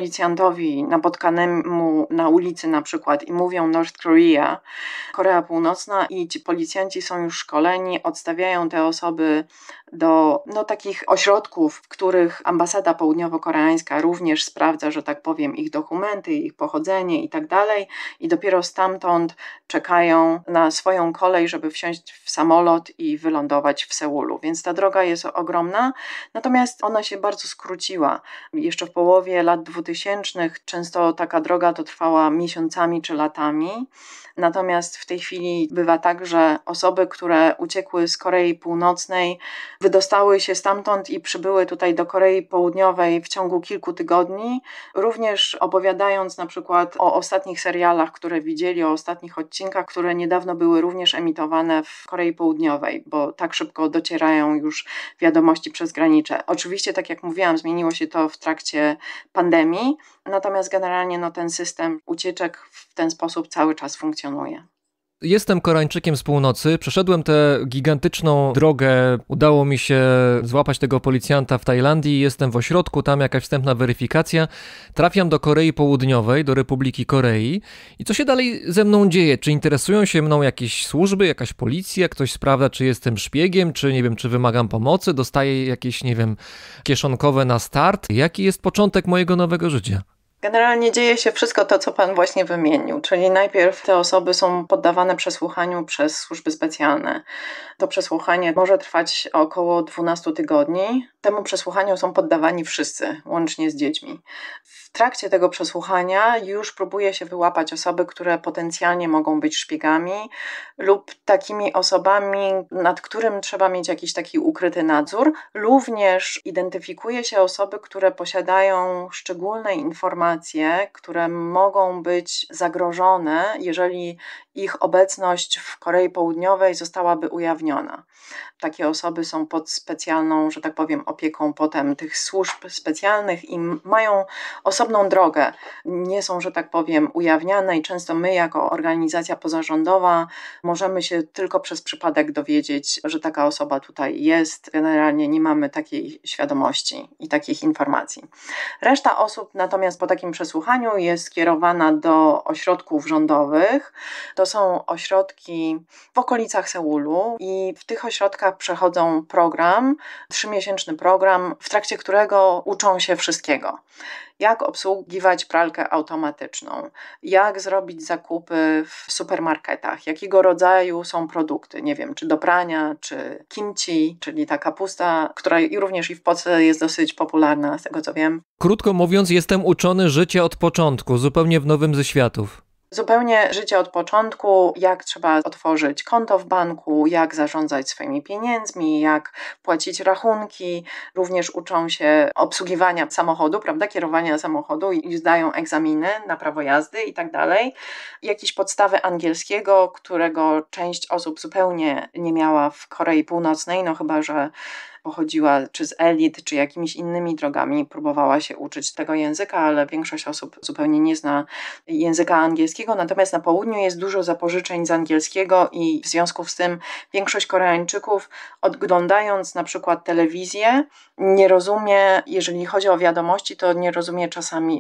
policjantowi napotkanemu na ulicy na przykład i mówią North Korea, Korea Północna, i ci policjanci są już szkoleni, odstawiają te osoby do takich ośrodków, w których ambasada południowo-koreańska również sprawdza, że tak powiem, ich dokumenty, ich pochodzenie i tak dalej, i dopiero stamtąd czekają na swoją kolej, żeby wsiąść w samolot i wylądować w Seulu. Więc ta droga jest ogromna, natomiast ona się bardzo skróciła. Jeszcze w połowie lat 2000 często taka droga to trwała miesiącami czy latami. Natomiast w tej chwili bywa tak, że osoby, które uciekły z Korei Północnej, wydostały się stamtąd i przybyły tutaj do Korei Południowej w ciągu kilku tygodni, również opowiadając na przykład o ostatnich serialach, które widzieli, o ostatnich odcinkach, które niedawno były również emitowane w Korei Południowej, bo tak szybko docierają już wiadomości przez granice. Oczywiście, tak jak mówiłam, zmieniło się to w trakcie pandemii, natomiast generalnie ten system ucieczek w ten sposób cały czas funkcjonuje. Jestem Koreańczykiem z północy, przeszedłem tę gigantyczną drogę, udało mi się złapać tego policjanta w Tajlandii, jestem w ośrodku, tam jakaś wstępna weryfikacja, trafiam do Korei Południowej, do Republiki Korei i co się dalej ze mną dzieje? Czy interesują się mną jakieś służby, jakaś policja, ktoś sprawdza, czy jestem szpiegiem, czy nie wiem, czy wymagam pomocy, dostaję jakieś, nie wiem, kieszonkowe na start? Jaki jest początek mojego nowego życia? Generalnie dzieje się wszystko to, co Pan właśnie wymienił, czyli najpierw te osoby są poddawane przesłuchaniu przez służby specjalne. To przesłuchanie może trwać około 12 tygodni. Temu przesłuchaniu są poddawani wszyscy, łącznie z dziećmi. W trakcie tego przesłuchania już próbuje się wyłapać osoby, które potencjalnie mogą być szpiegami lub takimi osobami, nad którym trzeba mieć jakiś taki ukryty nadzór. Również identyfikuje się osoby, które posiadają szczególne informacje, które mogą być zagrożone, jeżeli ich obecność w Korei Południowej zostałaby ujawniona. Takie osoby są pod specjalną, że tak powiem, opieką potem tych służb specjalnych i mają osobną drogę. Nie są, że tak powiem, ujawniane i często my jako organizacja pozarządowa możemy się tylko przez przypadek dowiedzieć, że taka osoba tutaj jest. Generalnie nie mamy takiej świadomości i takich informacji. Reszta osób natomiast po takim przesłuchaniu jest skierowana do ośrodków rządowych. To są ośrodki w okolicach Seulu i w tych ośrodkach przechodzą program, 3-miesięczny program, w trakcie którego uczą się wszystkiego. Jak obsługiwać pralkę automatyczną, jak zrobić zakupy w supermarketach, jakiego rodzaju są produkty, nie wiem, czy do prania, czy kimchi, czyli ta kapusta, która również i w Polsce jest dosyć popularna, z tego co wiem. Krótko mówiąc, jestem uczony życia od początku, zupełnie w nowym ze światów. Zupełnie życie od początku, jak trzeba otworzyć konto w banku, jak zarządzać swoimi pieniędzmi, jak płacić rachunki. Również uczą się obsługiwania samochodu, prawda, kierowania samochodu i zdają egzaminy na prawo jazdy i tak dalej. Jakieś podstawy angielskiego, którego część osób zupełnie nie miała w Korei Północnej, chyba że pochodziła czy z elit, czy jakimiś innymi drogami, próbowała się uczyć tego języka, ale większość osób zupełnie nie zna języka angielskiego, natomiast na południu jest dużo zapożyczeń z angielskiego i w związku z tym większość Koreańczyków, oglądając na przykład telewizję, nie rozumie, jeżeli chodzi o wiadomości, to nie rozumie czasami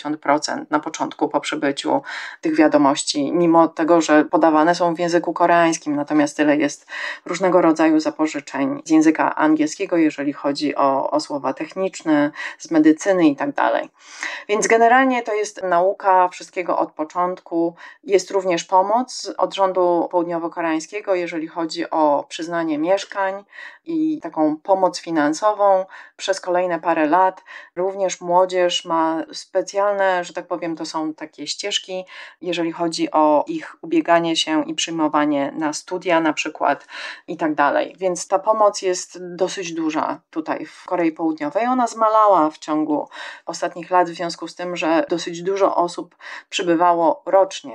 80% na początku po przybyciu tych wiadomości, mimo tego, że podawane są w języku koreańskim, natomiast tyle jest różnego rodzaju zapożyczeń z języka angielskiego, jeżeli chodzi o słowa techniczne, z medycyny i tak dalej. Więc generalnie to jest nauka wszystkiego od początku. Jest również pomoc od rządu południowo-koreańskiego, jeżeli chodzi o przyznanie mieszkań i taką pomoc finansową przez kolejne parę lat. Również młodzież ma specjalne, że tak powiem, to są takie ścieżki, jeżeli chodzi o ich ubieganie się i przyjmowanie na studia na przykład i tak dalej. Więc ta pomoc jest dosyć duża tutaj w Korei Południowej. Ona zmalała w ciągu ostatnich lat w związku z tym, że dosyć dużo osób przybywało rocznie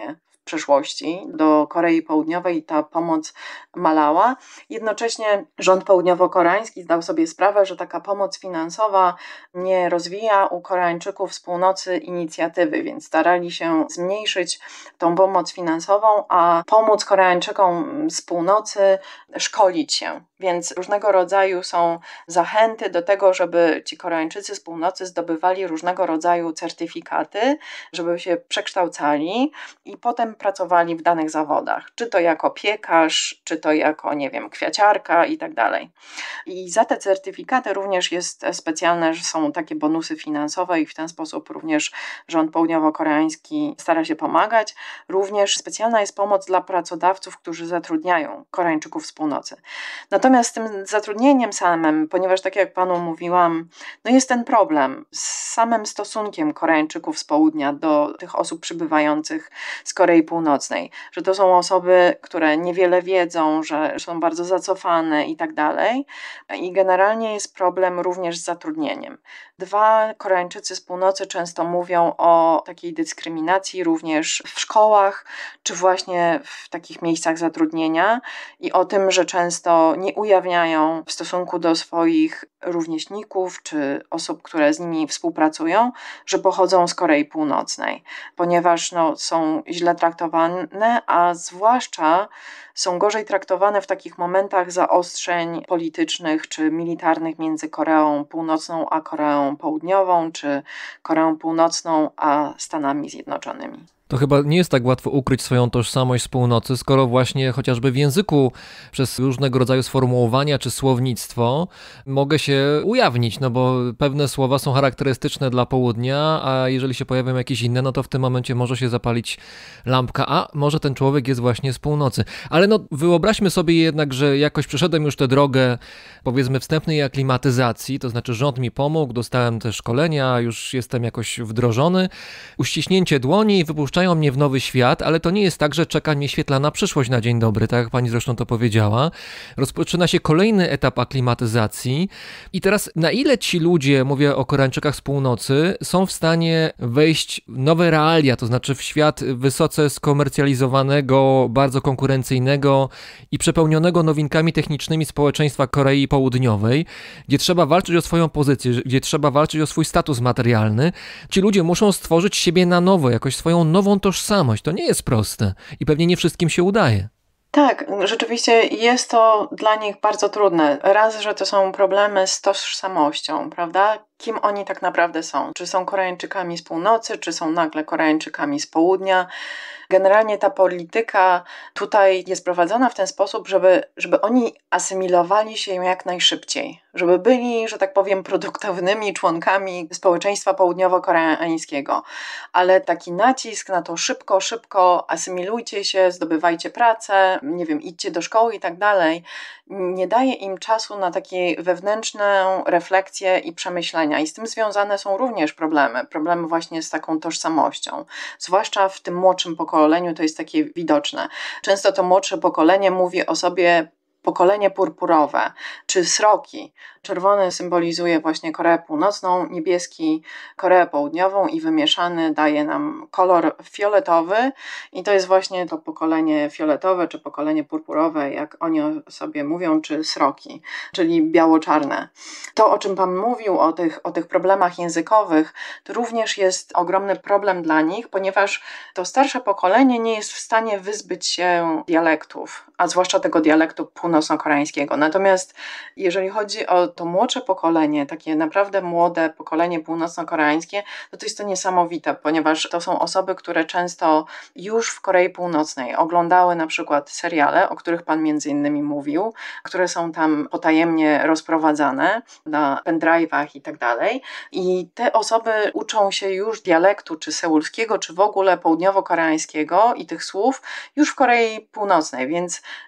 przeszłości do Korei Południowej i ta pomoc malała. Jednocześnie rząd południowo-koreański zdał sobie sprawę, że taka pomoc finansowa nie rozwija u Koreańczyków z północy inicjatywy, więc starali się zmniejszyć tą pomoc finansową, a pomóc Koreańczykom z północy szkolić się. Więc różnego rodzaju są zachęty do tego, żeby ci Koreańczycy z północy zdobywali różnego rodzaju certyfikaty, żeby się przekształcali i potem pracowali w danych zawodach, czy to jako piekarz, czy to jako, nie wiem, kwiaciarka i tak dalej. I za te certyfikaty również jest specjalne, że są takie bonusy finansowe i w ten sposób również rząd południowo-koreański stara się pomagać. Również specjalna jest pomoc dla pracodawców, którzy zatrudniają Koreańczyków z północy. Natomiast z tym zatrudnieniem samym, ponieważ tak jak panu mówiłam, no jest ten problem z samym stosunkiem Koreańczyków z południa do tych osób przybywających z Korei Północnej, że to są osoby, które niewiele wiedzą, że są bardzo zacofane i tak dalej. I generalnie jest problem również z zatrudnieniem. Koreańczycy z północy często mówią o takiej dyskryminacji również w szkołach, czy właśnie w takich miejscach zatrudnienia i o tym, że często nie ujawniają w stosunku do swoich rówieśników, czy osób, które z nimi współpracują, że pochodzą z Korei Północnej, ponieważ są źle traktowane, a zwłaszcza są gorzej traktowane w takich momentach zaostrzeń politycznych czy militarnych między Koreą Północną a Koreą Południową, czy Koreą Północną a Stanami Zjednoczonymi. To chyba nie jest tak łatwo ukryć swoją tożsamość z północy, skoro właśnie chociażby w języku przez różnego rodzaju sformułowania czy słownictwo mogę się ujawnić, no bo pewne słowa są charakterystyczne dla południa, a jeżeli się pojawią jakieś inne, no to w tym momencie może się zapalić lampka, a może ten człowiek jest właśnie z północy. Ale wyobraźmy sobie jednak, że jakoś przeszedłem już tę drogę, powiedzmy, wstępnej aklimatyzacji, to znaczy rząd mi pomógł, dostałem te szkolenia, już jestem jakoś wdrożony, uściśnięcie dłoni i wypuszczają mnie w nowy świat, ale to nie jest tak, że czeka mnie świetlana przyszłość na dzień dobry, tak jak pani zresztą to powiedziała. Rozpoczyna się kolejny etap aklimatyzacji i teraz na ile ci ludzie, mówię o Koreańczykach z północy, są w stanie wejść w nowe realia, to znaczy w świat wysoce skomercjalizowanego, bardzo konkurencyjnego i przepełnionego nowinkami technicznymi społeczeństwa Korei Południowej, gdzie trzeba walczyć o swoją pozycję, gdzie trzeba walczyć o swój status materialny. Ci ludzie muszą stworzyć siebie na nowo, jakoś swoją nową tożsamość. To nie jest proste i pewnie nie wszystkim się udaje. Tak, rzeczywiście jest to dla nich bardzo trudne. Raz, że to są problemy z tożsamością, prawda? Kim oni tak naprawdę są? Czy są Koreańczykami z północy, czy są nagle Koreańczykami z południa? Generalnie ta polityka tutaj jest prowadzona w ten sposób, żeby oni asymilowali się jak najszybciej, żeby byli, że tak powiem, produktywnymi członkami społeczeństwa południowo-koreańskiego. Ale taki nacisk na to szybko asymilujcie się, zdobywajcie pracę, nie wiem, idźcie do szkoły i tak dalej, nie daje im czasu na taką wewnętrzną refleksję i przemyślenia. I z tym związane są również problemy właśnie z taką tożsamością. Zwłaszcza w tym młodszym pokoleniu to jest takie widoczne. Często to młodsze pokolenie mówi o sobie pokolenie purpurowe, czy sroki. Czerwony symbolizuje właśnie Koreę Północną, niebieski Koreę Południową i wymieszany daje nam kolor fioletowy i to jest właśnie to pokolenie fioletowe, czy pokolenie purpurowe, jak oni sobie mówią, czy sroki, czyli biało-czarne. To, o czym pan mówił, o tych problemach językowych, to również jest ogromny problem dla nich, ponieważ to starsze pokolenie nie jest w stanie wyzbyć się dialektów, a zwłaszcza tego dialektu północno-koreańskiego. Natomiast jeżeli chodzi o to młodsze pokolenie, takie naprawdę młode pokolenie północno-koreańskie, to jest to niesamowite, ponieważ to są osoby, które często już w Korei Północnej oglądały na przykład seriale, o których pan między innymi mówił, które są tam potajemnie rozprowadzane na pendrive'ach i tak dalej. I te osoby uczą się już dialektu, czy seulskiego, czy w ogóle południowo-koreańskiego i tych słów już w Korei Północnej, więc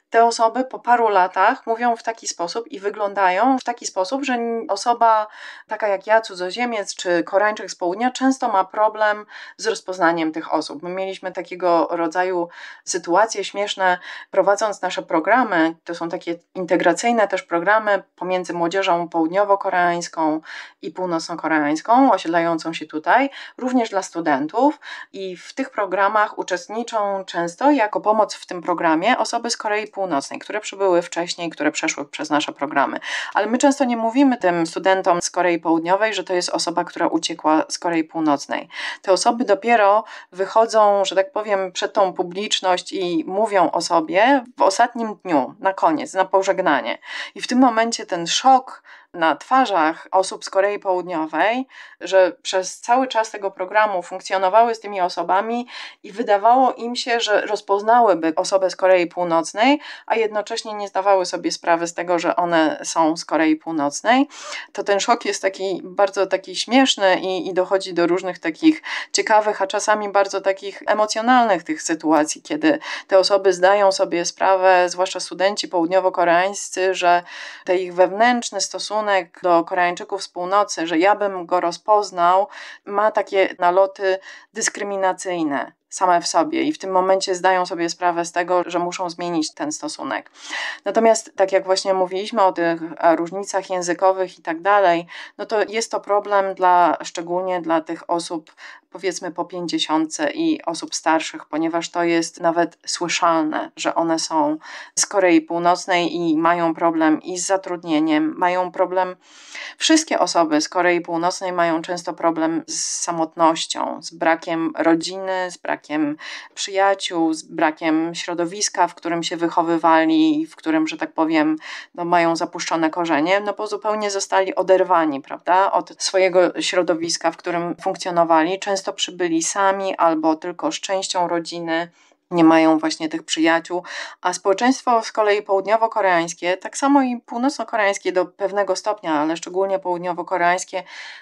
te osoby po paru latach mówią w taki sposób i wyglądają w taki sposób, że osoba taka jak ja, cudzoziemiec czy Koreańczyk z południa, często ma problem z rozpoznaniem tych osób. My mieliśmy takiego rodzaju sytuacje śmieszne, prowadząc nasze programy. To są takie integracyjne też programy pomiędzy młodzieżą południowo-koreańską i północno-koreańską, osiedlającą się tutaj, również dla studentów. I w tych programach uczestniczą często jako pomoc w tym programie osoby z Korei Północnej, które przybyły wcześniej, które przeszły przez nasze programy. Ale my często nie mówimy tym studentom z Korei Południowej, że to jest osoba, która uciekła z Korei Północnej. Te osoby dopiero wychodzą, że tak powiem, przed tą publiczność i mówią o sobie w ostatnim dniu, na koniec, na pożegnanie. I w tym momencie ten szok na twarzach osób z Korei Południowej, że przez cały czas tego programu funkcjonowały z tymi osobami i wydawało im się, że rozpoznałyby osobę z Korei Północnej, a jednocześnie nie zdawały sobie sprawy z tego, że one są z Korei Północnej, to ten szok jest bardzo taki śmieszny i dochodzi do różnych takich ciekawych, a czasami bardzo takich emocjonalnych tych sytuacji, kiedy te osoby zdają sobie sprawę, zwłaszcza studenci południowo-koreańscy, że te ich wewnętrzny stosunek do Koreańczyków z północy, że ja bym go rozpoznał, ma takie naloty dyskryminacyjne same w sobie i w tym momencie zdają sobie sprawę z tego, że muszą zmienić ten stosunek. Natomiast tak jak właśnie mówiliśmy o tych różnicach językowych i tak dalej, no to jest to problem szczególnie dla tych osób powiedzmy po 50 i osób starszych, ponieważ to jest nawet słyszalne, że one są z Korei Północnej i mają problem i z zatrudnieniem, mają problem. Wszystkie osoby z Korei Północnej mają często problem z samotnością, z brakiem rodziny, z brakiem przyjaciół, z brakiem środowiska, w którym się wychowywali, w którym, że tak powiem, no, mają zapuszczone korzenie, no bo zupełnie zostali oderwani, prawda, od swojego środowiska, w którym funkcjonowali. Często przybyli sami albo tylko z częścią rodziny, nie mają właśnie tych przyjaciół, a społeczeństwo z kolei południowo-koreańskie, tak samo i północno-koreańskie do pewnego stopnia, ale szczególnie południowo-koreańskie,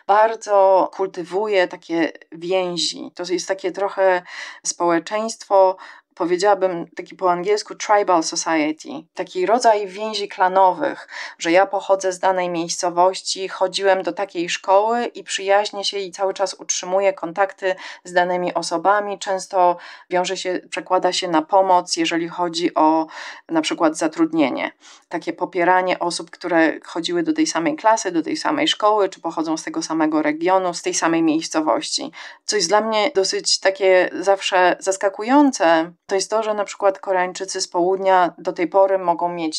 bardzo kultywuje takie więzi. To jest takie trochę społeczeństwo, powiedziałabym taki po angielsku tribal society, taki rodzaj więzi klanowych, że ja pochodzę z danej miejscowości, chodziłem do takiej szkoły i przyjaźnię się i cały czas utrzymuję kontakty z danymi osobami. Często przekłada się na pomoc, jeżeli chodzi o na przykład zatrudnienie. Takie popieranie osób, które chodziły do tej samej klasy, do tej samej szkoły, czy pochodzą z tego samego regionu, z tej samej miejscowości. Co jest dla mnie dosyć takie zawsze zaskakujące, to jest to, że na przykład Koreańczycy z południa do tej pory mogą mieć,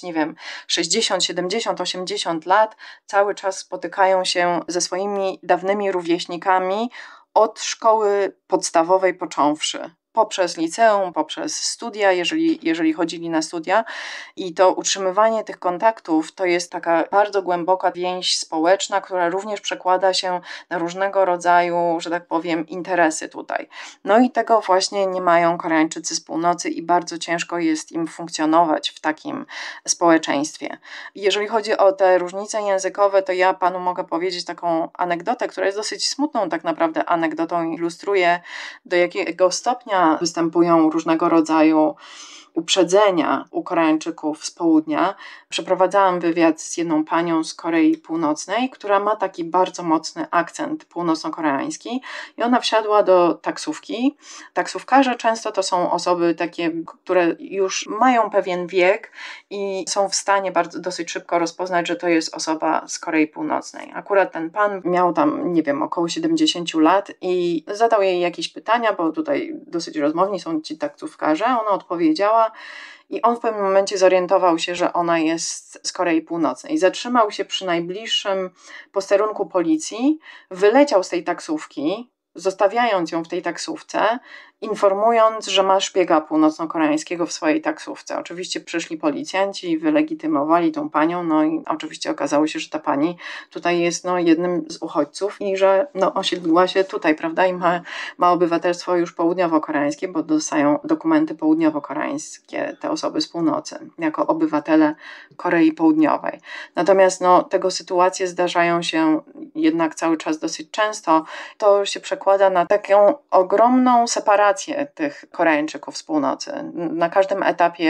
60, 70, 80 lat, cały czas spotykają się ze swoimi dawnymi rówieśnikami od szkoły podstawowej począwszy. Poprzez liceum, poprzez studia, jeżeli chodzili na studia. I to utrzymywanie tych kontaktów to jest taka bardzo głęboka więź społeczna, która również przekłada się na różnego rodzaju, że tak powiem, interesy tutaj. No i tego właśnie nie mają Koreańczycy z północy i bardzo ciężko jest im funkcjonować w takim społeczeństwie. Jeżeli chodzi o te różnice językowe, to ja panu mogę powiedzieć taką anegdotę, która jest dosyć smutną tak naprawdę anegdotą, ilustruje do jakiego stopnia występują różnego rodzaju uprzedzenia u Koreańczyków z południa. Przeprowadzałam wywiad z jedną panią z Korei Północnej, która ma taki bardzo mocny akcent północno-koreański i ona wsiadła do taksówki. Taksówkarze często to są osoby takie, które już mają pewien wiek i są w stanie dosyć szybko rozpoznać, że to jest osoba z Korei Północnej. Akurat ten pan miał tam, około 70 lat i zadał jej jakieś pytania, bo tutaj dosyć rozmowni są ci taksówkarze. Ona odpowiedziała i on w pewnym momencie zorientował się, że ona jest z Korei Północnej. Zatrzymał się przy najbliższym posterunku policji, wyleciał z tej taksówki, zostawiając ją w tej taksówce, informując, że ma szpiega północno-koreańskiego w swojej taksówce. Oczywiście przyszli policjanci i wylegitymowali tą panią, no i oczywiście okazało się, że ta pani tutaj jest jednym z uchodźców i że osiedliła się tutaj, prawda, i ma obywatelstwo już południowo-koreańskie, bo dostają dokumenty południowo-koreańskie te osoby z północy, jako obywatele Korei Południowej. Natomiast tego sytuacje zdarzają się jednak cały czas dosyć często. To się przekłada na taką ogromną separację tych Koreańczyków z północy. Na każdym etapie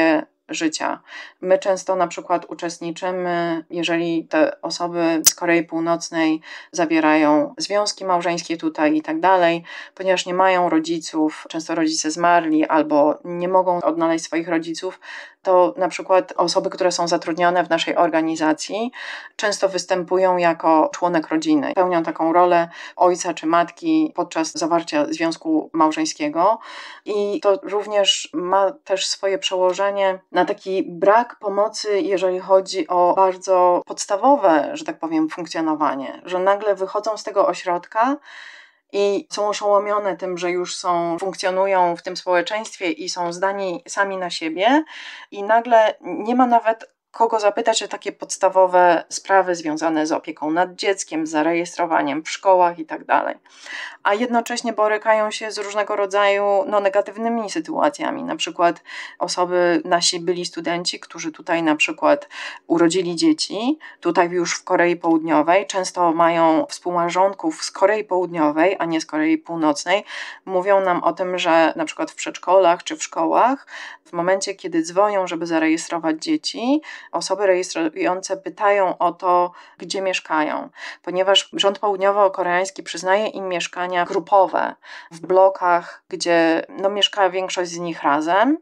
życia. My często na przykład uczestniczymy, jeżeli te osoby z Korei Północnej zawierają związki małżeńskie tutaj i tak dalej, ponieważ nie mają rodziców, często rodzice zmarli albo nie mogą odnaleźć swoich rodziców, to na przykład osoby, które są zatrudnione w naszej organizacji, często występują jako członek rodziny. Pełnią taką rolę ojca czy matki podczas zawarcia związku małżeńskiego i to również ma też swoje przełożenie na taki brak pomocy, jeżeli chodzi o bardzo podstawowe, że tak powiem, funkcjonowanie, że nagle wychodzą z tego ośrodka i są oszołomione tym, że już funkcjonują w tym społeczeństwie i są zdani sami na siebie i nagle nie ma nawet kogo zapytać o takie podstawowe sprawy związane z opieką nad dzieckiem, z zarejestrowaniem w szkołach i tak dalej. A jednocześnie borykają się z różnego rodzaju negatywnymi sytuacjami. Na przykład nasi byli studenci, którzy tutaj na przykład urodzili dzieci, tutaj już w Korei Południowej, często mają współmałżonków z Korei Południowej, a nie z Korei Północnej. Mówią nam o tym, że na przykład w przedszkolach czy w szkołach, w momencie kiedy dzwonią, żeby zarejestrować dzieci, osoby rejestrujące pytają o to, gdzie mieszkają, ponieważ rząd południowo-koreański przyznaje im mieszkania grupowe w blokach, gdzie mieszka większość z nich razem.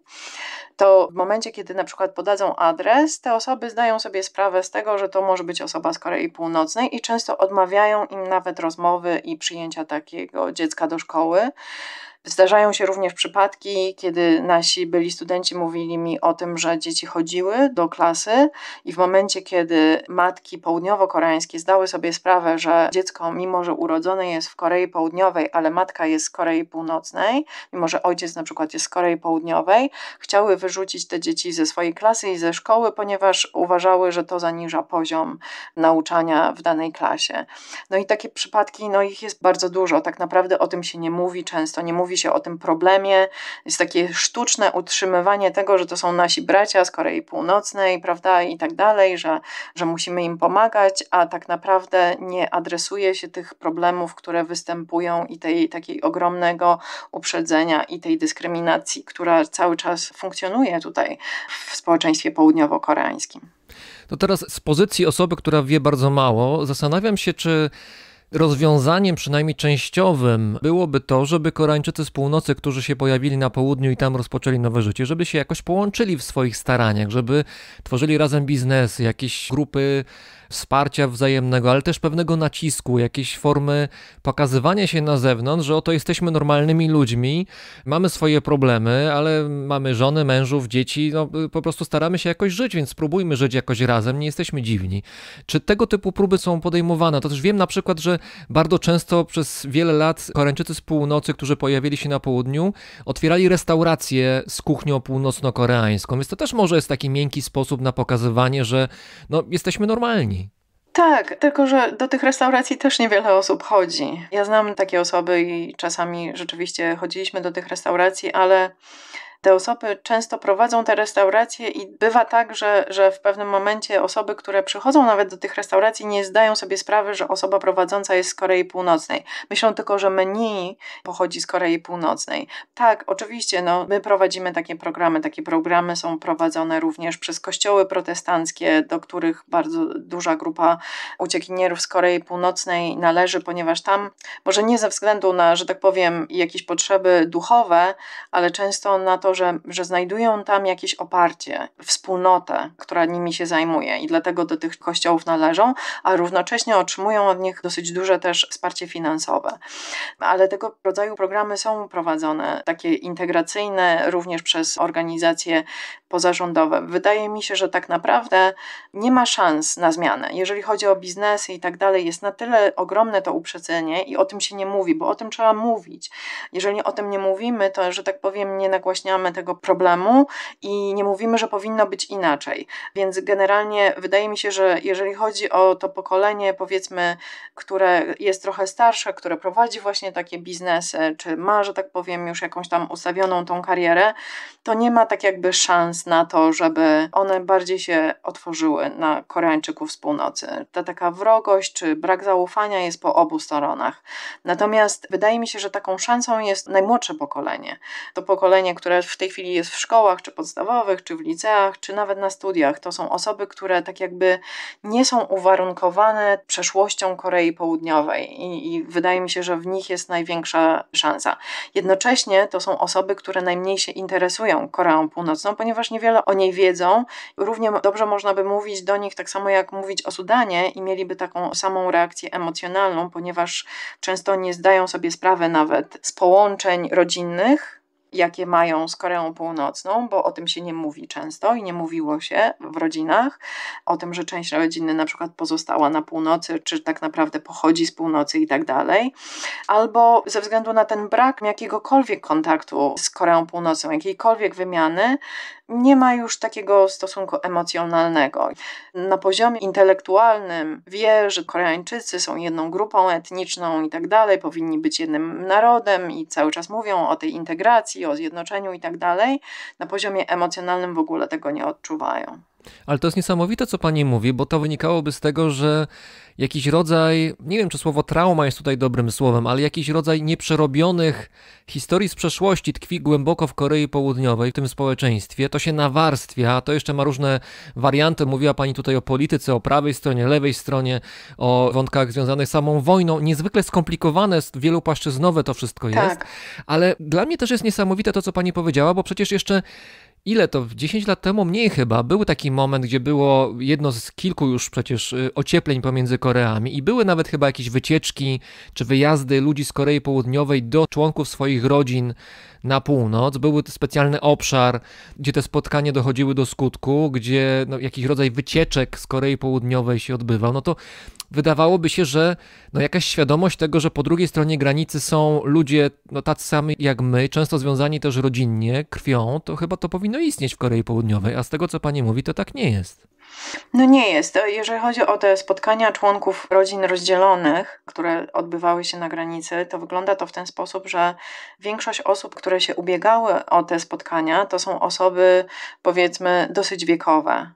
To w momencie, kiedy na przykład podadzą adres, te osoby zdają sobie sprawę z tego, że to może być osoba z Korei Północnej i często odmawiają im nawet rozmowy i przyjęcia takiego dziecka do szkoły. Zdarzają się również przypadki, kiedy nasi byli studenci mówili mi o tym, że dzieci chodziły do klasy i w momencie, kiedy matki południowo-koreańskie zdały sobie sprawę, że dziecko, mimo że urodzone jest w Korei Południowej, ale matka jest z Korei Północnej, mimo że ojciec na przykład jest z Korei Południowej, chciały wyrzucić te dzieci ze swojej klasy i ze szkoły, ponieważ uważały, że to zaniża poziom nauczania w danej klasie. I takie przypadki, ich jest bardzo dużo. Tak naprawdę o tym się nie mówi często, nie mówi się o tym problemie. Jest takie sztuczne utrzymywanie tego, że to są nasi bracia z Korei Północnej, prawda, i tak dalej, że musimy im pomagać, a tak naprawdę nie adresuje się tych problemów, które występują i tej takiej ogromnego uprzedzenia i tej dyskryminacji, która cały czas funkcjonuje tutaj w społeczeństwie południowo-koreańskim. To teraz z pozycji osoby, która wie bardzo mało, zastanawiam się, czy rozwiązaniem przynajmniej częściowym byłoby to, żeby Koreańczycy z północy, którzy się pojawili na południu i tam rozpoczęli nowe życie, żeby się jakoś połączyli w swoich staraniach, żeby tworzyli razem biznesy, jakieś grupy wsparcia wzajemnego, ale też pewnego nacisku, jakieś formy pokazywania się na zewnątrz, że oto jesteśmy normalnymi ludźmi, mamy swoje problemy, ale mamy żony, mężów, dzieci, po prostu staramy się jakoś żyć, więc spróbujmy żyć jakoś razem, nie jesteśmy dziwni. Czy tego typu próby są podejmowane? To też wiem na przykład, że bardzo często przez wiele lat Koreańczycy z północy, którzy pojawili się na południu, otwierali restauracje z kuchnią północno-koreańską, więc to też może jest taki miękki sposób na pokazywanie, że jesteśmy normalni. Tak, tylko że do tych restauracji też niewiele osób chodzi. Ja znam takie osoby i czasami rzeczywiście chodziliśmy do tych restauracji, ale te osoby często prowadzą te restauracje i bywa tak, że w pewnym momencie osoby, które przychodzą nawet do tych restauracji, nie zdają sobie sprawy, że osoba prowadząca jest z Korei Północnej. Myślą tylko, że menu pochodzi z Korei Północnej. Tak, oczywiście, my prowadzimy takie programy są prowadzone również przez kościoły protestanckie, do których bardzo duża grupa uciekinierów z Korei Północnej należy, ponieważ tam, może nie ze względu na, że tak powiem, jakieś potrzeby duchowe, ale często na to, że znajdują tam jakieś oparcie, wspólnotę, która nimi się zajmuje i dlatego do tych kościołów należą, a równocześnie otrzymują od nich dosyć duże też wsparcie finansowe. Ale tego rodzaju programy są prowadzone, takie integracyjne, również przez organizacje pozarządowe. Wydaje mi się, że tak naprawdę nie ma szans na zmianę. Jeżeli chodzi o biznesy i tak dalej, jest na tyle ogromne to uprzedzenie i o tym się nie mówi, bo o tym trzeba mówić. Jeżeli o tym nie mówimy, to, że tak powiem, nie nagłaśniamy tego problemu i nie mówimy, że powinno być inaczej. Więc generalnie wydaje mi się, że jeżeli chodzi o to pokolenie, powiedzmy, które jest trochę starsze, które prowadzi właśnie takie biznesy, czy ma, że tak powiem, już jakąś tam ustawioną tą karierę, to nie ma tak jakby szans na to, żeby one bardziej się otworzyły na Koreańczyków z północy. Ta taka wrogość czy brak zaufania jest po obu stronach. Natomiast wydaje mi się, że taką szansą jest najmłodsze pokolenie. To pokolenie, które w tej chwili jest w szkołach, czy podstawowych, czy w liceach, czy nawet na studiach. To są osoby, które tak jakby nie są uwarunkowane przeszłością Korei Południowej i wydaje mi się, że w nich jest największa szansa. Jednocześnie to są osoby, które najmniej się interesują Koreą Północną, ponieważ niewiele o niej wiedzą. Równie dobrze można by mówić do nich tak samo jak mówić o Sudanie i mieliby taką samą reakcję emocjonalną, ponieważ często nie zdają sobie sprawy nawet z połączeń rodzinnych, jakie mają z Koreą Północną, bo o tym się nie mówi często i nie mówiło się w rodzinach, o tym, że część rodziny na przykład pozostała na północy, czy tak naprawdę pochodzi z północy i tak dalej, albo ze względu na ten brak jakiegokolwiek kontaktu z Koreą Północną, jakiejkolwiek wymiany, nie ma już takiego stosunku emocjonalnego. Na poziomie intelektualnym wie, że Koreańczycy są jedną grupą etniczną i tak dalej, powinni być jednym narodem i cały czas mówią o tej integracji, o zjednoczeniu i tak dalej. Na poziomie emocjonalnym w ogóle tego nie odczuwają. Ale to jest niesamowite, co pani mówi, bo to wynikałoby z tego, że jakiś rodzaj, nie wiem, czy słowo trauma jest tutaj dobrym słowem, ale jakiś rodzaj nieprzerobionych historii z przeszłości tkwi głęboko w Korei Południowej, w tym społeczeństwie. To się nawarstwia, to jeszcze ma różne warianty. Mówiła pani tutaj o polityce, o prawej stronie, lewej stronie, o wątkach związanych z samą wojną. Niezwykle skomplikowane, wielopłaszczyznowe to wszystko jest. Tak. Ale dla mnie też jest niesamowite to, co pani powiedziała, bo przecież jeszcze ile to? 10 lat temu, mniej chyba, był taki moment, gdzie było jedno z kilku już przecież ociepleń pomiędzy Koreami i były nawet chyba jakieś wycieczki czy wyjazdy ludzi z Korei Południowej do członków swoich rodzin na północ. Był specjalny obszar, gdzie te spotkania dochodziły do skutku, gdzie jakiś rodzaj wycieczek z Korei Południowej się odbywał. No to wydawałoby się, że jakaś świadomość tego, że po drugiej stronie granicy są ludzie tacy sami jak my, często związani też rodzinnie, krwią, to chyba to powinno istnieć w Korei Południowej, a z tego, co pani mówi, to tak nie jest. No nie jest. Jeżeli chodzi o te spotkania członków rodzin rozdzielonych, które odbywały się na granicy, to wygląda to w ten sposób, że większość osób, które się ubiegały o te spotkania, to są osoby, powiedzmy, dosyć wiekowe.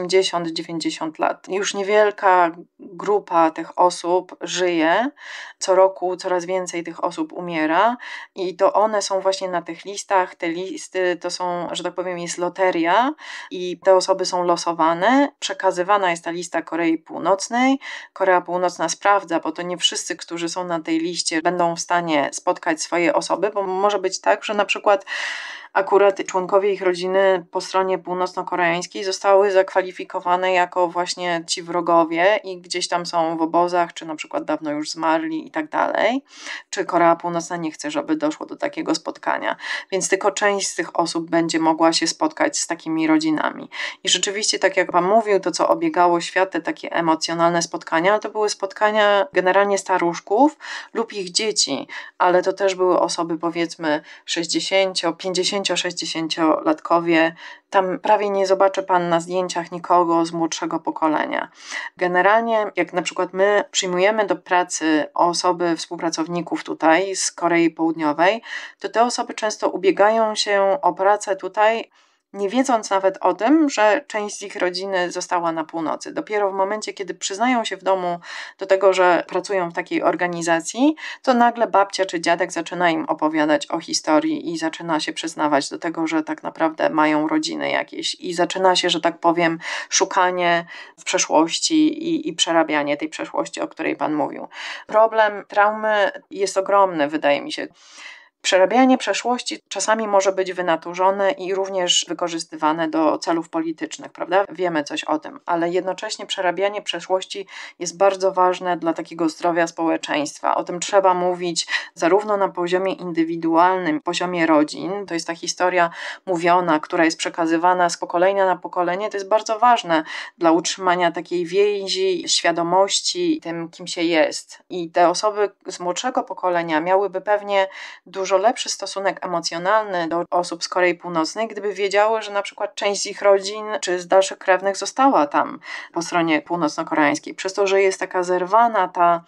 80-90 lat. Już niewielka grupa tych osób żyje. Co roku coraz więcej tych osób umiera i to one są właśnie na tych listach. Te listy to są, że tak powiem, jest loteria i te osoby są losowane. Przekazywana jest ta lista Korei Północnej. Korea Północna sprawdza, bo to nie wszyscy, którzy są na tej liście, będą w stanie spotkać swoje osoby, bo może być tak, że na przykład akurat członkowie ich rodziny po stronie północno-koreańskiej zostały zakwalifikowane jako właśnie ci wrogowie i gdzieś tam są w obozach, czy na przykład dawno już zmarli i tak dalej. Czy Korea Północna nie chce, żeby doszło do takiego spotkania. Więc tylko część z tych osób będzie mogła się spotkać z takimi rodzinami. I rzeczywiście, tak jak pan mówił, to co obiegało świat, te takie emocjonalne spotkania, to były spotkania generalnie staruszków lub ich dzieci, ale to też były osoby powiedzmy 60, 50, 60-latkowie. Tam prawie nie zobaczy pan na zdjęciach nikogo z młodszego pokolenia. Generalnie, jak na przykład my przyjmujemy do pracy osoby, współpracowników tutaj z Korei Południowej, to te osoby często ubiegają się o pracę tutaj, nie wiedząc nawet o tym, że część z ich rodziny została na północy. Dopiero w momencie, kiedy przyznają się w domu do tego, że pracują w takiej organizacji, to nagle babcia czy dziadek zaczyna im opowiadać o historii i zaczyna się przyznawać do tego, że tak naprawdę mają rodziny jakieś i zaczyna się, że tak powiem, szukanie w przeszłości i przerabianie tej przeszłości, o której pan mówił. Problem traumy jest ogromny, wydaje mi się. Przerabianie przeszłości czasami może być wynaturzone i również wykorzystywane do celów politycznych, prawda? Wiemy coś o tym, ale jednocześnie przerabianie przeszłości jest bardzo ważne dla takiego zdrowia społeczeństwa. O tym trzeba mówić zarówno na poziomie indywidualnym, poziomie rodzin. To jest ta historia mówiona, która jest przekazywana z pokolenia na pokolenie. To jest bardzo ważne dla utrzymania takiej więzi, świadomości tym, kim się jest. I te osoby z młodszego pokolenia miałyby pewnie dużo lepszy stosunek emocjonalny do osób z Korei Północnej, gdyby wiedziały, że na przykład część z ich rodzin czy z dalszych krewnych została tam po stronie północno-koreańskiej. Przez to, że jest taka zerwana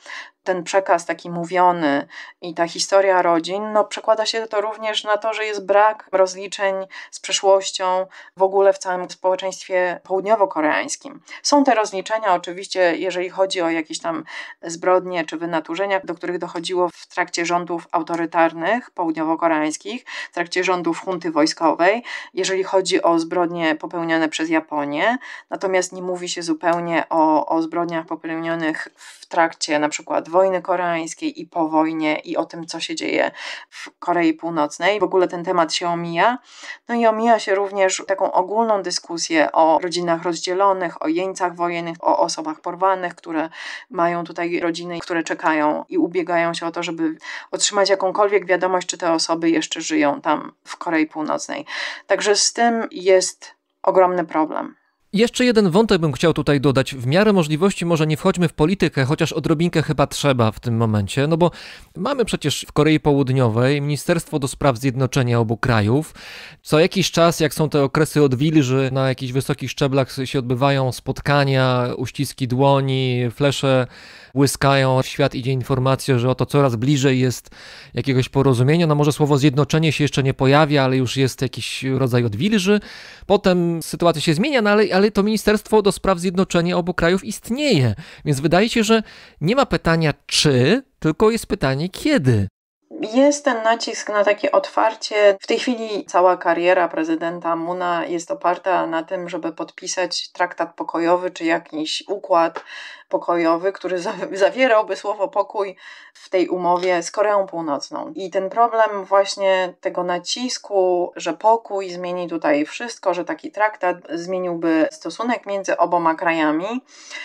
ten przekaz taki mówiony i ta historia rodzin, no przekłada się to również na to, że jest brak rozliczeń z przeszłością w ogóle w całym społeczeństwie południowo-koreańskim. Są te rozliczenia oczywiście, jeżeli chodzi o jakieś tam zbrodnie czy wynaturzenia, do których dochodziło w trakcie rządów autorytarnych południowo-koreańskich, w trakcie rządów junty wojskowej, jeżeli chodzi o zbrodnie popełnione przez Japonię, natomiast nie mówi się zupełnie o zbrodniach popełnionych w trakcie na przykład wojny koreańskiej i po wojnie i o tym, co się dzieje w Korei Północnej. W ogóle ten temat się omija. No i omija się również taką ogólną dyskusję o rodzinach rozdzielonych, o jeńcach wojennych, o osobach porwanych, które mają tutaj rodziny, które czekają i ubiegają się o to, żeby otrzymać jakąkolwiek wiadomość, czy te osoby jeszcze żyją tam w Korei Północnej. Także z tym jest ogromny problem. Jeszcze jeden wątek bym chciał tutaj dodać. W miarę możliwości może nie wchodźmy w politykę, chociaż odrobinkę chyba trzeba w tym momencie, no bo mamy przecież w Korei Południowej Ministerstwo do Spraw Zjednoczenia obu krajów. Co jakiś czas, jak są te okresy odwilży, na jakichś wysokich szczeblach się odbywają spotkania, uściski dłoni, flesze błyskają, w świat idzie informacja, że oto coraz bliżej jest jakiegoś porozumienia. No może słowo zjednoczenie się jeszcze nie pojawia, ale już jest jakiś rodzaj odwilży. Potem sytuacja się zmienia, no ale to Ministerstwo do Spraw Zjednoczenia obu krajów istnieje. Więc wydaje się, że nie ma pytania czy, tylko jest pytanie kiedy. Jest ten nacisk na takie otwarcie. W tej chwili cała kariera prezydenta Moona jest oparta na tym, żeby podpisać traktat pokojowy czy jakiś układ pokojowy, który zawierałby słowo pokój w tej umowie z Koreą Północną. I ten problem właśnie tego nacisku, że pokój zmieni tutaj wszystko, że taki traktat zmieniłby stosunek między oboma krajami,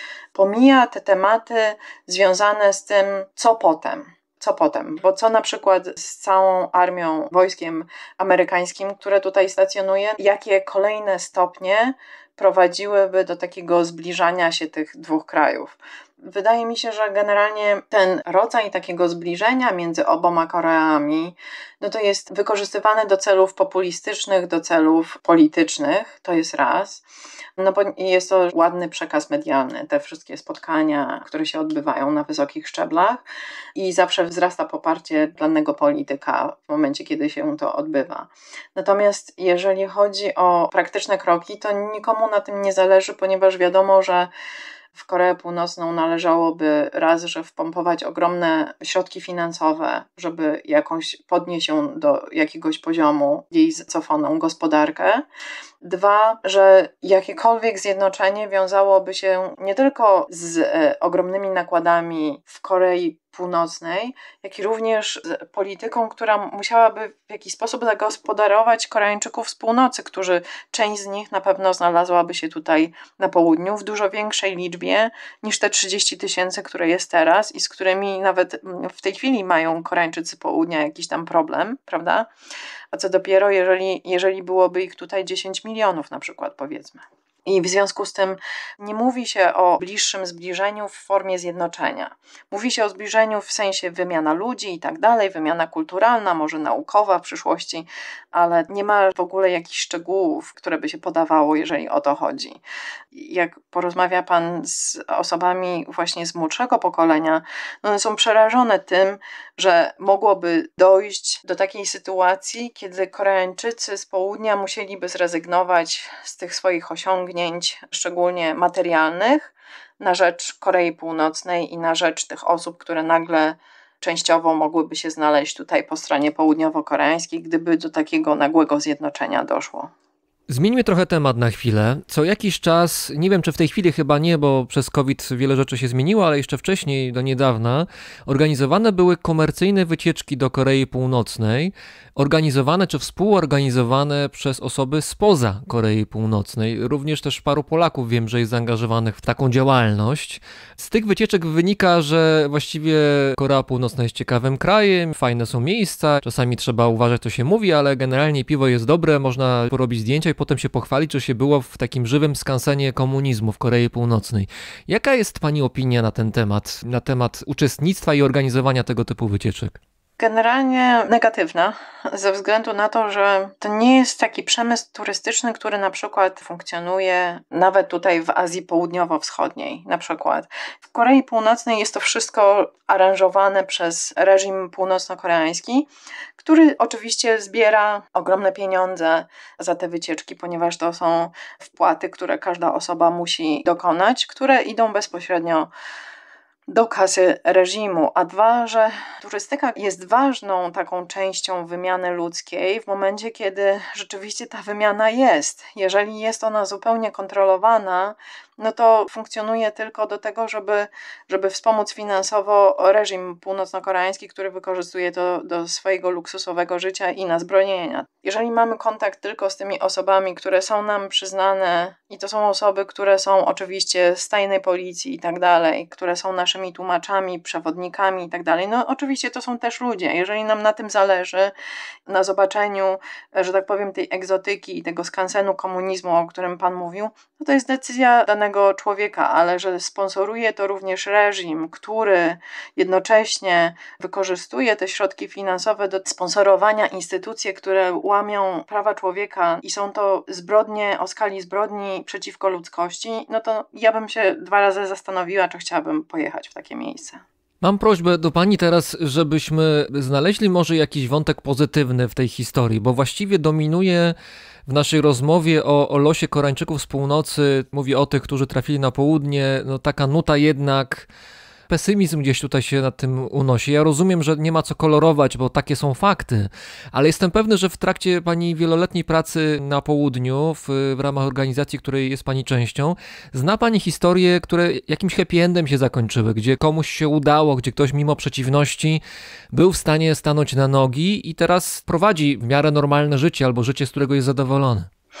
pomija te tematy związane z tym, co potem. Co potem? Bo co na przykład z całą armią, wojskiem amerykańskim, które tutaj stacjonuje, jakie kolejne stopnie prowadziłyby do takiego zbliżania się tych dwóch krajów? Wydaje mi się, że generalnie ten rodzaj takiego zbliżenia między oboma Koreami, no to jest wykorzystywany do celów populistycznych, do celów politycznych, to jest raz. No bo jest to ładny przekaz medialny, te wszystkie spotkania, które się odbywają na wysokich szczeblach i zawsze wzrasta poparcie danego polityka w momencie, kiedy się to odbywa. Natomiast jeżeli chodzi o praktyczne kroki, to nikomu na tym nie zależy, ponieważ wiadomo, że w Koreę Północną należałoby raz, że wpompować ogromne środki finansowe, żeby podnieść ją do jakiegoś poziomu, jej zacofaną gospodarkę. Dwa, że jakiekolwiek zjednoczenie wiązałoby się nie tylko z ogromnymi nakładami w Korei Północnej, jak i również z polityką, która musiałaby w jakiś sposób zagospodarować Koreańczyków z północy, którzy część z nich na pewno znalazłaby się tutaj na południu w dużo większej liczbie niż te 30 000, które jest teraz i z którymi nawet w tej chwili mają Koreańczycy południa jakiś tam problem, prawda? A co dopiero, jeżeli byłoby ich tutaj 10 milionów na przykład, powiedzmy. I w związku z tym nie mówi się o bliższym zbliżeniu w formie zjednoczenia. Mówi się o zbliżeniu w sensie wymiana ludzi i tak dalej, wymiana kulturalna, może naukowa w przyszłości, ale nie ma w ogóle jakichś szczegółów, które by się podawało, jeżeli o to chodzi. Jak porozmawia pan z osobami właśnie z młodszego pokolenia, no one są przerażone tym, że mogłoby dojść do takiej sytuacji, kiedy Koreańczycy z południa musieliby zrezygnować z tych swoich osiągnięć, szczególnie materialnych, na rzecz Korei Północnej i na rzecz tych osób, które nagle częściowo mogłyby się znaleźć tutaj po stronie południowo-koreańskiej, gdyby do takiego nagłego zjednoczenia doszło. Zmieńmy trochę temat na chwilę. Co jakiś czas, nie wiem czy w tej chwili chyba nie, bo przez COVID wiele rzeczy się zmieniło, ale jeszcze wcześniej, do niedawna, organizowane były komercyjne wycieczki do Korei Północnej, organizowane czy współorganizowane przez osoby spoza Korei Północnej. Również też paru Polaków wiem, że jest zaangażowanych w taką działalność. Z tych wycieczek wynika, że właściwie Korea Północna jest ciekawym krajem, fajne są miejsca, czasami trzeba uważać co się mówi, ale generalnie piwo jest dobre, można porobić zdjęcia i potem się pochwalić, że się było w takim żywym skansenie komunizmu w Korei Północnej. Jaka jest pani opinia na ten temat, na temat uczestnictwa i organizowania tego typu wycieczek? Generalnie negatywna, ze względu na to, że to nie jest taki przemysł turystyczny, który na przykład funkcjonuje nawet tutaj w Azji Południowo-Wschodniej na przykład. W Korei Północnej jest to wszystko aranżowane przez reżim północno-koreański, który oczywiście zbiera ogromne pieniądze za te wycieczki, ponieważ to są wpłaty, które każda osoba musi dokonać, które idą bezpośrednio do kasy reżimu, a dwa, że turystyka jest ważną taką częścią wymiany ludzkiej w momencie, kiedy rzeczywiście ta wymiana jest. Jeżeli jest ona zupełnie kontrolowana, no to funkcjonuje tylko do tego, żeby wspomóc finansowo reżim północno-koreański, który wykorzystuje to do swojego luksusowego życia i na zbrojenia. Jeżeli mamy kontakt tylko z tymi osobami, które są nam przyznane i to są osoby, które są oczywiście z tajnej policji i tak dalej, które są naszymi tłumaczami, przewodnikami i tak dalej, no oczywiście to są też ludzie. Jeżeli nam na tym zależy, na zobaczeniu, że tak powiem, tej egzotyki i tego skansenu komunizmu, o którym Pan mówił, no to jest decyzja danego człowieka, ale że sponsoruje to również reżim, który jednocześnie wykorzystuje te środki finansowe do sponsorowania instytucji, które łamią prawa człowieka i są to zbrodnie o skali zbrodni przeciwko ludzkości, no to ja bym się 2 razy zastanowiła, czy chciałabym pojechać w takie miejsce. Mam prośbę do pani teraz, żebyśmy znaleźli może jakiś wątek pozytywny w tej historii, bo właściwie dominuje w naszej rozmowie o losie Koreańczyków z północy, mówię o tych, którzy trafili na południe, no taka nuta jednak, pesymizm gdzieś tutaj się nad tym unosi. Ja rozumiem, że nie ma co kolorować, bo takie są fakty, ale jestem pewny, że w trakcie pani wieloletniej pracy na południu, w ramach organizacji, której jest pani częścią, zna pani historie, które jakimś happy endem się zakończyły, gdzie komuś się udało, gdzie ktoś mimo przeciwności był w stanie stanąć na nogi i teraz prowadzi w miarę normalne życie albo życie, z którego jest zadowolony.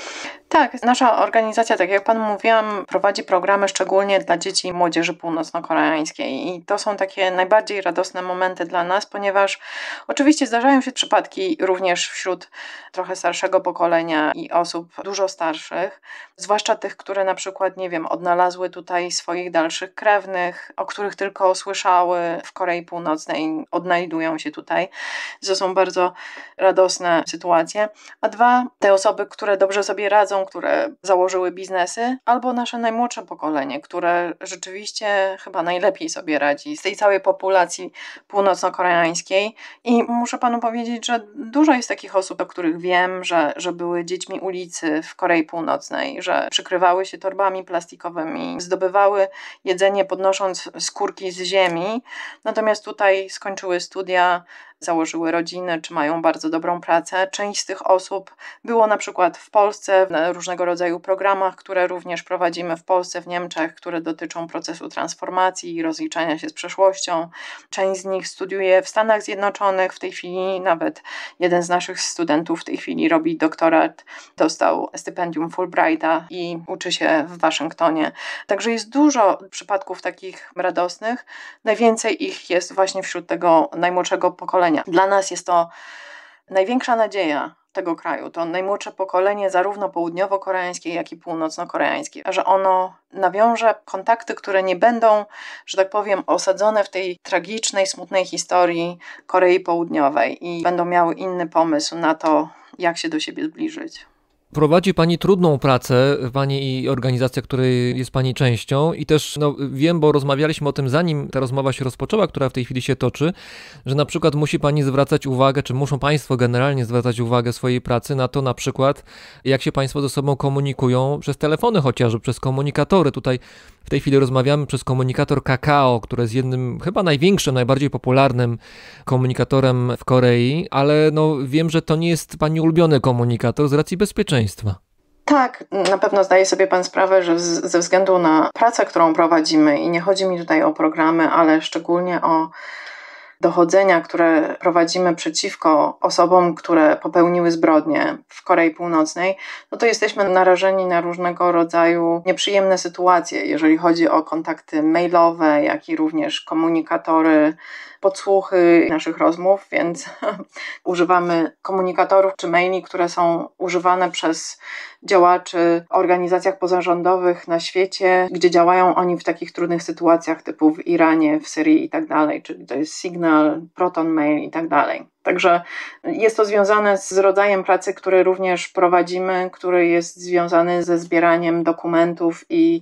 Tak, nasza organizacja, tak jak Panu mówiłam, prowadzi programy szczególnie dla dzieci i młodzieży północno-koreańskiej i to są takie najbardziej radosne momenty dla nas, ponieważ oczywiście zdarzają się przypadki również wśród trochę starszego pokolenia i osób dużo starszych, zwłaszcza tych, które na przykład, nie wiem, odnalazły tutaj swoich dalszych krewnych, o których tylko słyszały w Korei Północnej, odnajdują się tutaj. To są bardzo radosne sytuacje. A dwa, te osoby, które dobrze sobie radzą, które założyły biznesy, albo nasze najmłodsze pokolenie, które rzeczywiście chyba najlepiej sobie radzi z tej całej populacji północno-koreańskiej. I muszę Panu powiedzieć, że dużo jest takich osób, o których wiem, że były dziećmi ulicy w Korei Północnej, że przykrywały się torbami plastikowymi, zdobywały jedzenie podnosząc skórki z ziemi, natomiast tutaj skończyły studia, założyły rodziny, czy mają bardzo dobrą pracę. Część z tych osób było na przykład w Polsce, w różnego rodzaju programach, które również prowadzimy w Polsce, w Niemczech, które dotyczą procesu transformacji i rozliczania się z przeszłością. Część z nich studiuje w Stanach Zjednoczonych w tej chwili, nawet jeden z naszych studentów w tej chwili robi doktorat, dostał stypendium Fulbrighta i uczy się w Waszyngtonie. Także jest dużo przypadków takich radosnych. Najwięcej ich jest właśnie wśród tego najmłodszego pokolenia. Dla nas jest to największa nadzieja tego kraju, to najmłodsze pokolenie zarówno południowo-koreańskie, jak i północno-koreańskie, że ono nawiąże kontakty, które nie będą, że tak powiem, osadzone w tej tragicznej, smutnej historii Korei Południowej i będą miały inny pomysł na to, jak się do siebie zbliżyć. Prowadzi Pani trudną pracę, Pani i organizacja, której jest Pani częścią i też wiem, bo rozmawialiśmy o tym zanim ta rozmowa się rozpoczęła, która w tej chwili się toczy, że na przykład musi Pani zwracać uwagę, czy muszą Państwo generalnie zwracać uwagę swojej pracy na to na przykład, jak się Państwo ze sobą komunikują przez telefony chociażby, przez komunikatory. Tutaj w tej chwili rozmawiamy przez komunikator Kakao, który jest jednym, chyba największym, najbardziej popularnym komunikatorem w Korei, ale wiem, że to nie jest Pani ulubiony komunikator z racji bezpieczeństwa. Tak, na pewno zdaje sobie Pan sprawę, że ze względu na pracę, którą prowadzimy i nie chodzi mi tutaj o programy, ale szczególnie o dochodzenia, które prowadzimy przeciwko osobom, które popełniły zbrodnie w Korei Północnej, no to jesteśmy narażeni na różnego rodzaju nieprzyjemne sytuacje, jeżeli chodzi o kontakty mailowe, jak i również komunikatory, podsłuchy naszych rozmów, więc używamy komunikatorów czy maili, które są używane przez działaczy w organizacjach pozarządowych na świecie, gdzie działają oni w takich trudnych sytuacjach typu w Iranie, w Syrii i tak dalej, czyli to jest Signal, Signal, Proton Mail i tak dalej. Także jest to związane z rodzajem pracy, który również prowadzimy, który jest związany ze zbieraniem dokumentów i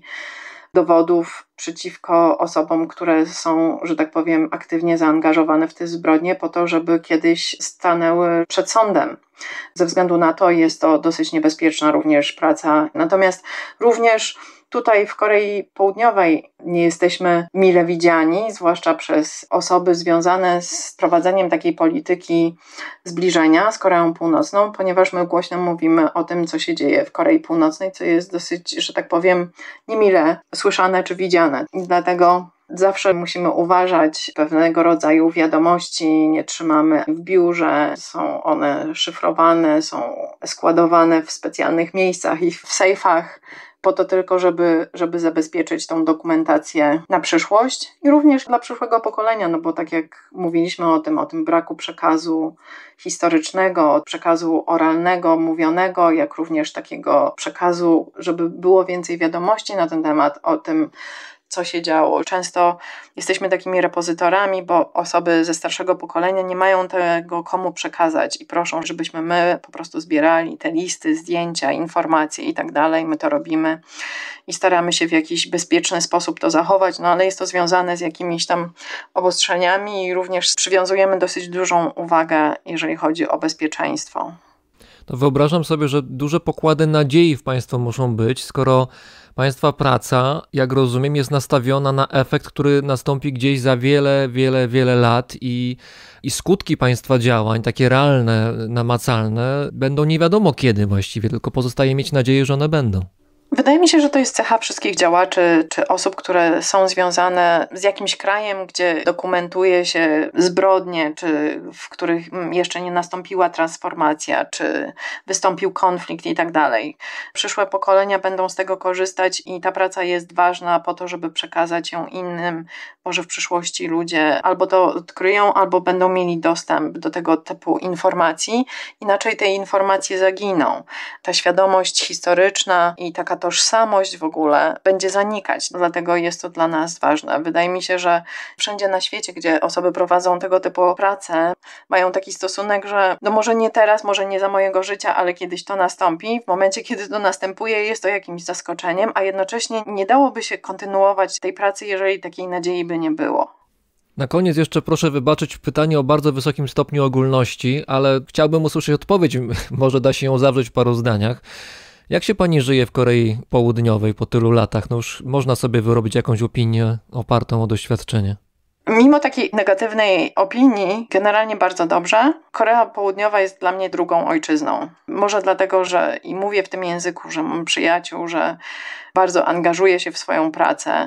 dowodów przeciwko osobom, które są, że tak powiem, aktywnie zaangażowane w te zbrodnie, po to, żeby kiedyś stanęły przed sądem. Ze względu na to jest to dosyć niebezpieczna również praca. Natomiast również tutaj w Korei Południowej nie jesteśmy mile widziani, zwłaszcza przez osoby związane z prowadzeniem takiej polityki zbliżenia z Koreą Północną, ponieważ my głośno mówimy o tym, co się dzieje w Korei Północnej, co jest dosyć, że tak powiem, niemile słyszane czy widziane. I dlatego zawsze musimy uważać, pewnego rodzaju wiadomości nie trzymamy w biurze, są one szyfrowane, są składowane w specjalnych miejscach i w sejfach, po to tylko, żeby zabezpieczyć tą dokumentację na przyszłość i również dla przyszłego pokolenia, no bo tak jak mówiliśmy o tym braku przekazu historycznego, przekazu oralnego, mówionego, jak również takiego przekazu, żeby było więcej wiadomości na ten temat, o tym, co się działo. Często jesteśmy takimi repozytorami, bo osoby ze starszego pokolenia nie mają tego komu przekazać i proszą, żebyśmy my po prostu zbierali te listy, zdjęcia, informacje i tak dalej. My to robimy i staramy się w jakiś bezpieczny sposób to zachować, no ale jest to związane z jakimiś tam obostrzeniami i również przywiązujemy dosyć dużą uwagę, jeżeli chodzi o bezpieczeństwo. To wyobrażam sobie, że duże pokłady nadziei w państwu muszą być, skoro państwa praca, jak rozumiem, jest nastawiona na efekt, który nastąpi gdzieś za wiele lat i skutki państwa działań, takie realne, namacalne, będą nie wiadomo kiedy właściwie, tylko pozostaje mieć nadzieję, że one będą. Wydaje mi się, że to jest cecha wszystkich działaczy czy osób, które są związane z jakimś krajem, gdzie dokumentuje się zbrodnie, czy w których jeszcze nie nastąpiła transformacja, czy wystąpił konflikt i tak dalej. Przyszłe pokolenia będą z tego korzystać i ta praca jest ważna po to, żeby przekazać ją innym. Może w przyszłości ludzie albo to odkryją, albo będą mieli dostęp do tego typu informacji. Inaczej te informacje zaginą. Ta świadomość historyczna i taka tożsamość w ogóle będzie zanikać. Dlatego jest to dla nas ważne. Wydaje mi się, że wszędzie na świecie, gdzie osoby prowadzą tego typu pracę, mają taki stosunek, że no może nie teraz, może nie za mojego życia, ale kiedyś to nastąpi. W momencie, kiedy to następuje, jest to jakimś zaskoczeniem, a jednocześnie nie dałoby się kontynuować tej pracy, jeżeli takiej nadziei by nie było. Na koniec jeszcze proszę wybaczyć pytanie o bardzo wysokim stopniu ogólności, ale chciałbym usłyszeć odpowiedź, może da się ją zawrzeć w paru zdaniach. Jak się pani żyje w Korei Południowej po tylu latach? No już można sobie wyrobić jakąś opinię opartą o doświadczenie. Mimo takiej negatywnej opinii, generalnie bardzo dobrze. Korea Południowa jest dla mnie drugą ojczyzną. Może dlatego, że i mówię w tym języku, że mam przyjaciół, że bardzo angażuję się w swoją pracę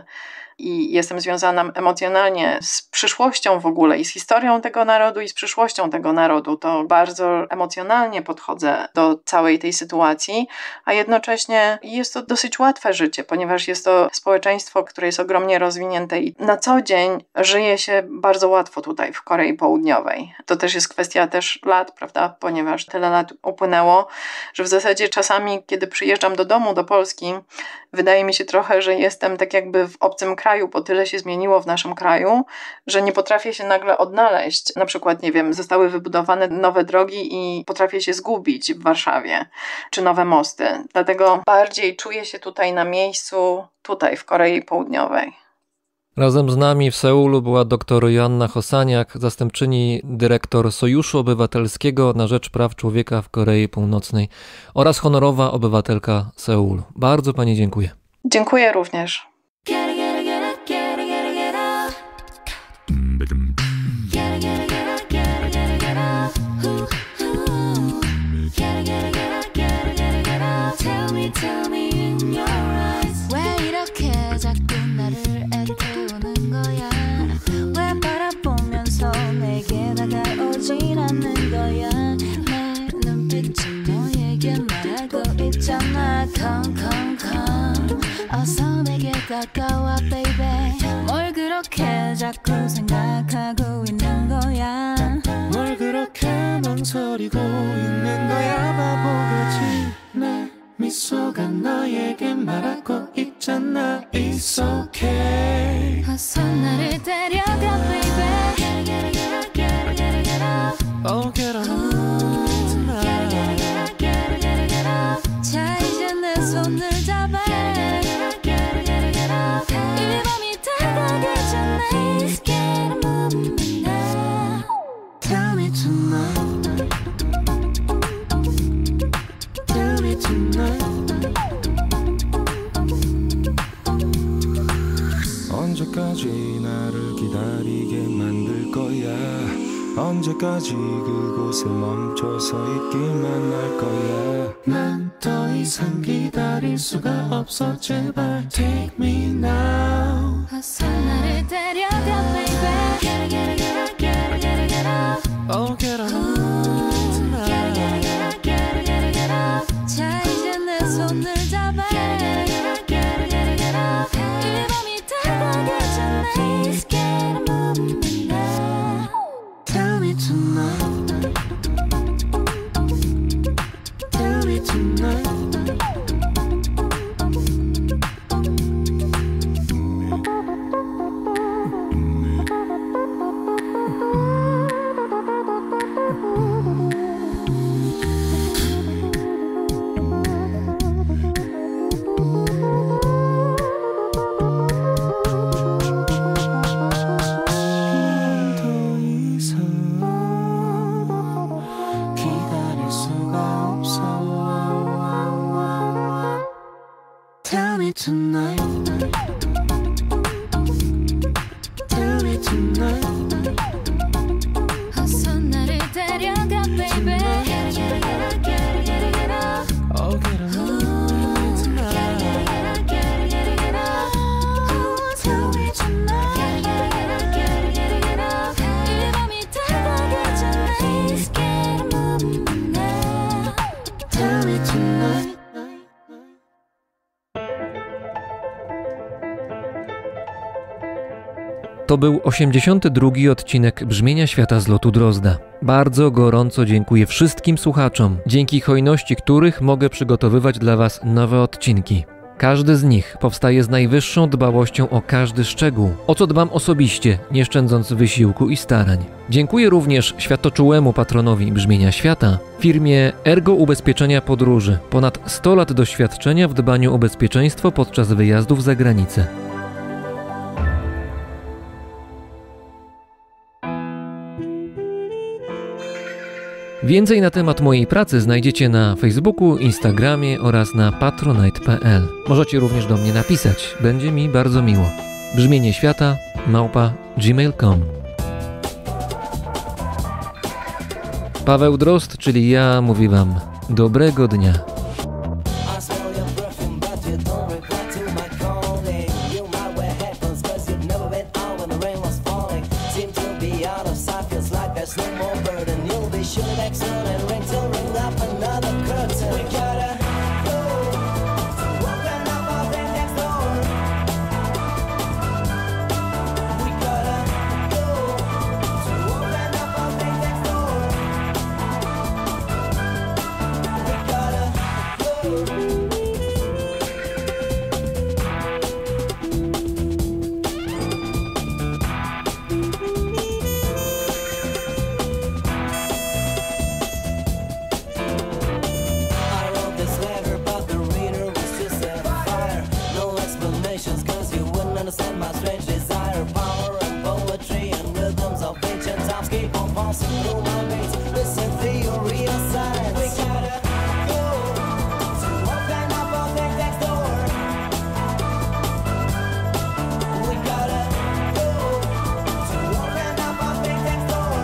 i jestem związana emocjonalnie z przyszłością w ogóle i z historią tego narodu i z przyszłością tego narodu. To bardzo emocjonalnie podchodzę do całej tej sytuacji, a jednocześnie jest to dosyć łatwe życie, ponieważ jest to społeczeństwo, które jest ogromnie rozwinięte i na co dzień żyje się bardzo łatwo tutaj w Korei Południowej. To też jest kwestia też lat, prawda, ponieważ tyle lat upłynęło, że w zasadzie czasami, kiedy przyjeżdżam do domu, do Polski, wydaje mi się trochę, że jestem tak jakby w obcym kraju, bo tyle się zmieniło w naszym kraju, że nie potrafię się nagle odnaleźć. Na przykład, nie wiem, zostały wybudowane nowe drogi i potrafię się zgubić w Warszawie, czy nowe mosty. Dlatego bardziej czuję się tutaj na miejscu, tutaj w Korei Południowej. Razem z nami w Seulu była dr Joanna Hosaniak, zastępczyni dyrektor Sojuszu Obywatelskiego na rzecz praw człowieka w Korei Północnej oraz honorowa obywatelka Seulu. Bardzo pani dziękuję. Dziękuję również. 어서 내게 가까워 baby 뭘 그렇게 자꾸 생각하고 있는 거야 뭘 그렇게 망설이고 있는 거야 바보같이 내 미소가 너에게 말하고 있잖아 It's okay 어서 나를 데려가 baby 언제까지 나를 기다리게 만들 거야. 언제까지 그곳에 멈춰서 있기만 할 거야. 난 더 이상 기다릴 수가 없어. 제발 take me now. 어서 나를 데려가 baby. Get it, get it, get it, get it, get it, get up. Oh get up Get it, get it, get it, get it, get it, get up. 자 이제 내 손을 잡아. Get it, get it, get it, get it, get up. 이 밤이 다가기 전에 Please get a movement now. Tell me tonight. Tell me tonight. Tell me tonight. Tell me tonight. 어서 나를 데려가 baby. Get it, get it, get it, get it, get it, get up. Oh get up Get it, get it, get it, get up. Tell me tonight. Get it, get it, get it, get up. 이 밤이 다가기 전에 Please get a movement now. Tell me tonight. To był 82. odcinek Brzmienia Świata z lotu Drozda. Bardzo gorąco dziękuję wszystkim słuchaczom, dzięki hojności których mogę przygotowywać dla Was nowe odcinki. Każdy z nich powstaje z najwyższą dbałością o każdy szczegół, o co dbam osobiście, nie szczędząc wysiłku i starań. Dziękuję również światoczułemu patronowi Brzmienia Świata, firmie Ergo Ubezpieczenia Podróży, ponad 100 lat doświadczenia w dbaniu o bezpieczeństwo podczas wyjazdów za granicę. Więcej na temat mojej pracy znajdziecie na Facebooku, Instagramie oraz na patronite.pl. Możecie również do mnie napisać, będzie mi bardzo miło. Brzmienie świata @gmail.com. Paweł Drozd, czyli ja, mówi Wam dobrego dnia. I smell your perfume, but you don't reply to my calling. You might wear headphones, cause you've never been out when the rain was falling. Seem to be out of sight, feels like there's no more burden. You'll be shooting back soon and ring to ring up another curtain. We gotta go to open up our thing next door. We gotta go to open up our thing next door. We gotta go. I wrote this letter, but the reader was just a fire. No explanations, cause you wouldn't understand my strange desire. Power and poetry and rhythms of ancient times keep on passing through my veins. Listen, theory of science. We gotta go to open up our thing next door. We gotta go to open up our thing next door.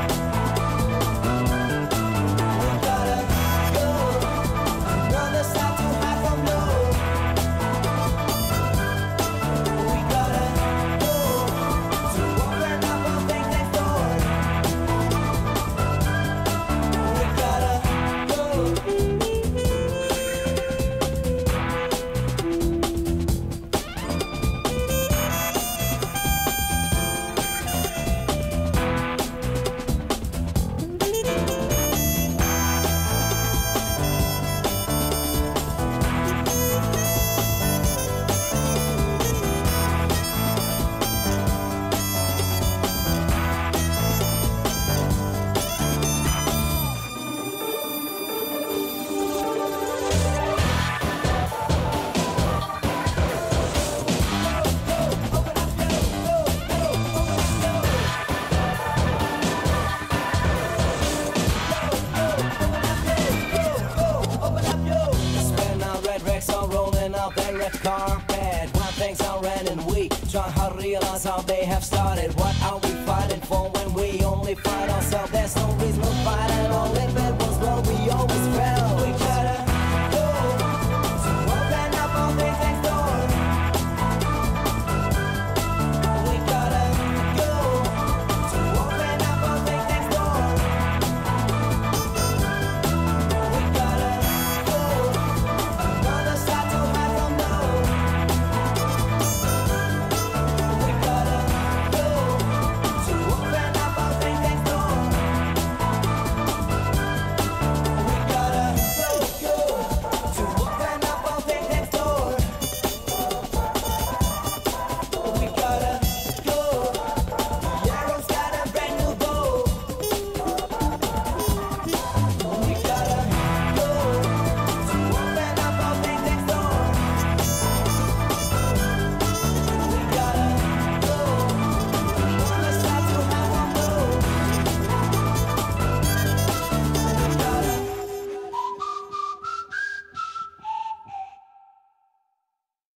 We gotta go another side to hide from blue. We gotta red carpet. When things are ending, we try hard to realize how they have started. What are we fighting for when we only fight ourselves? There's no reason to fight at all if it was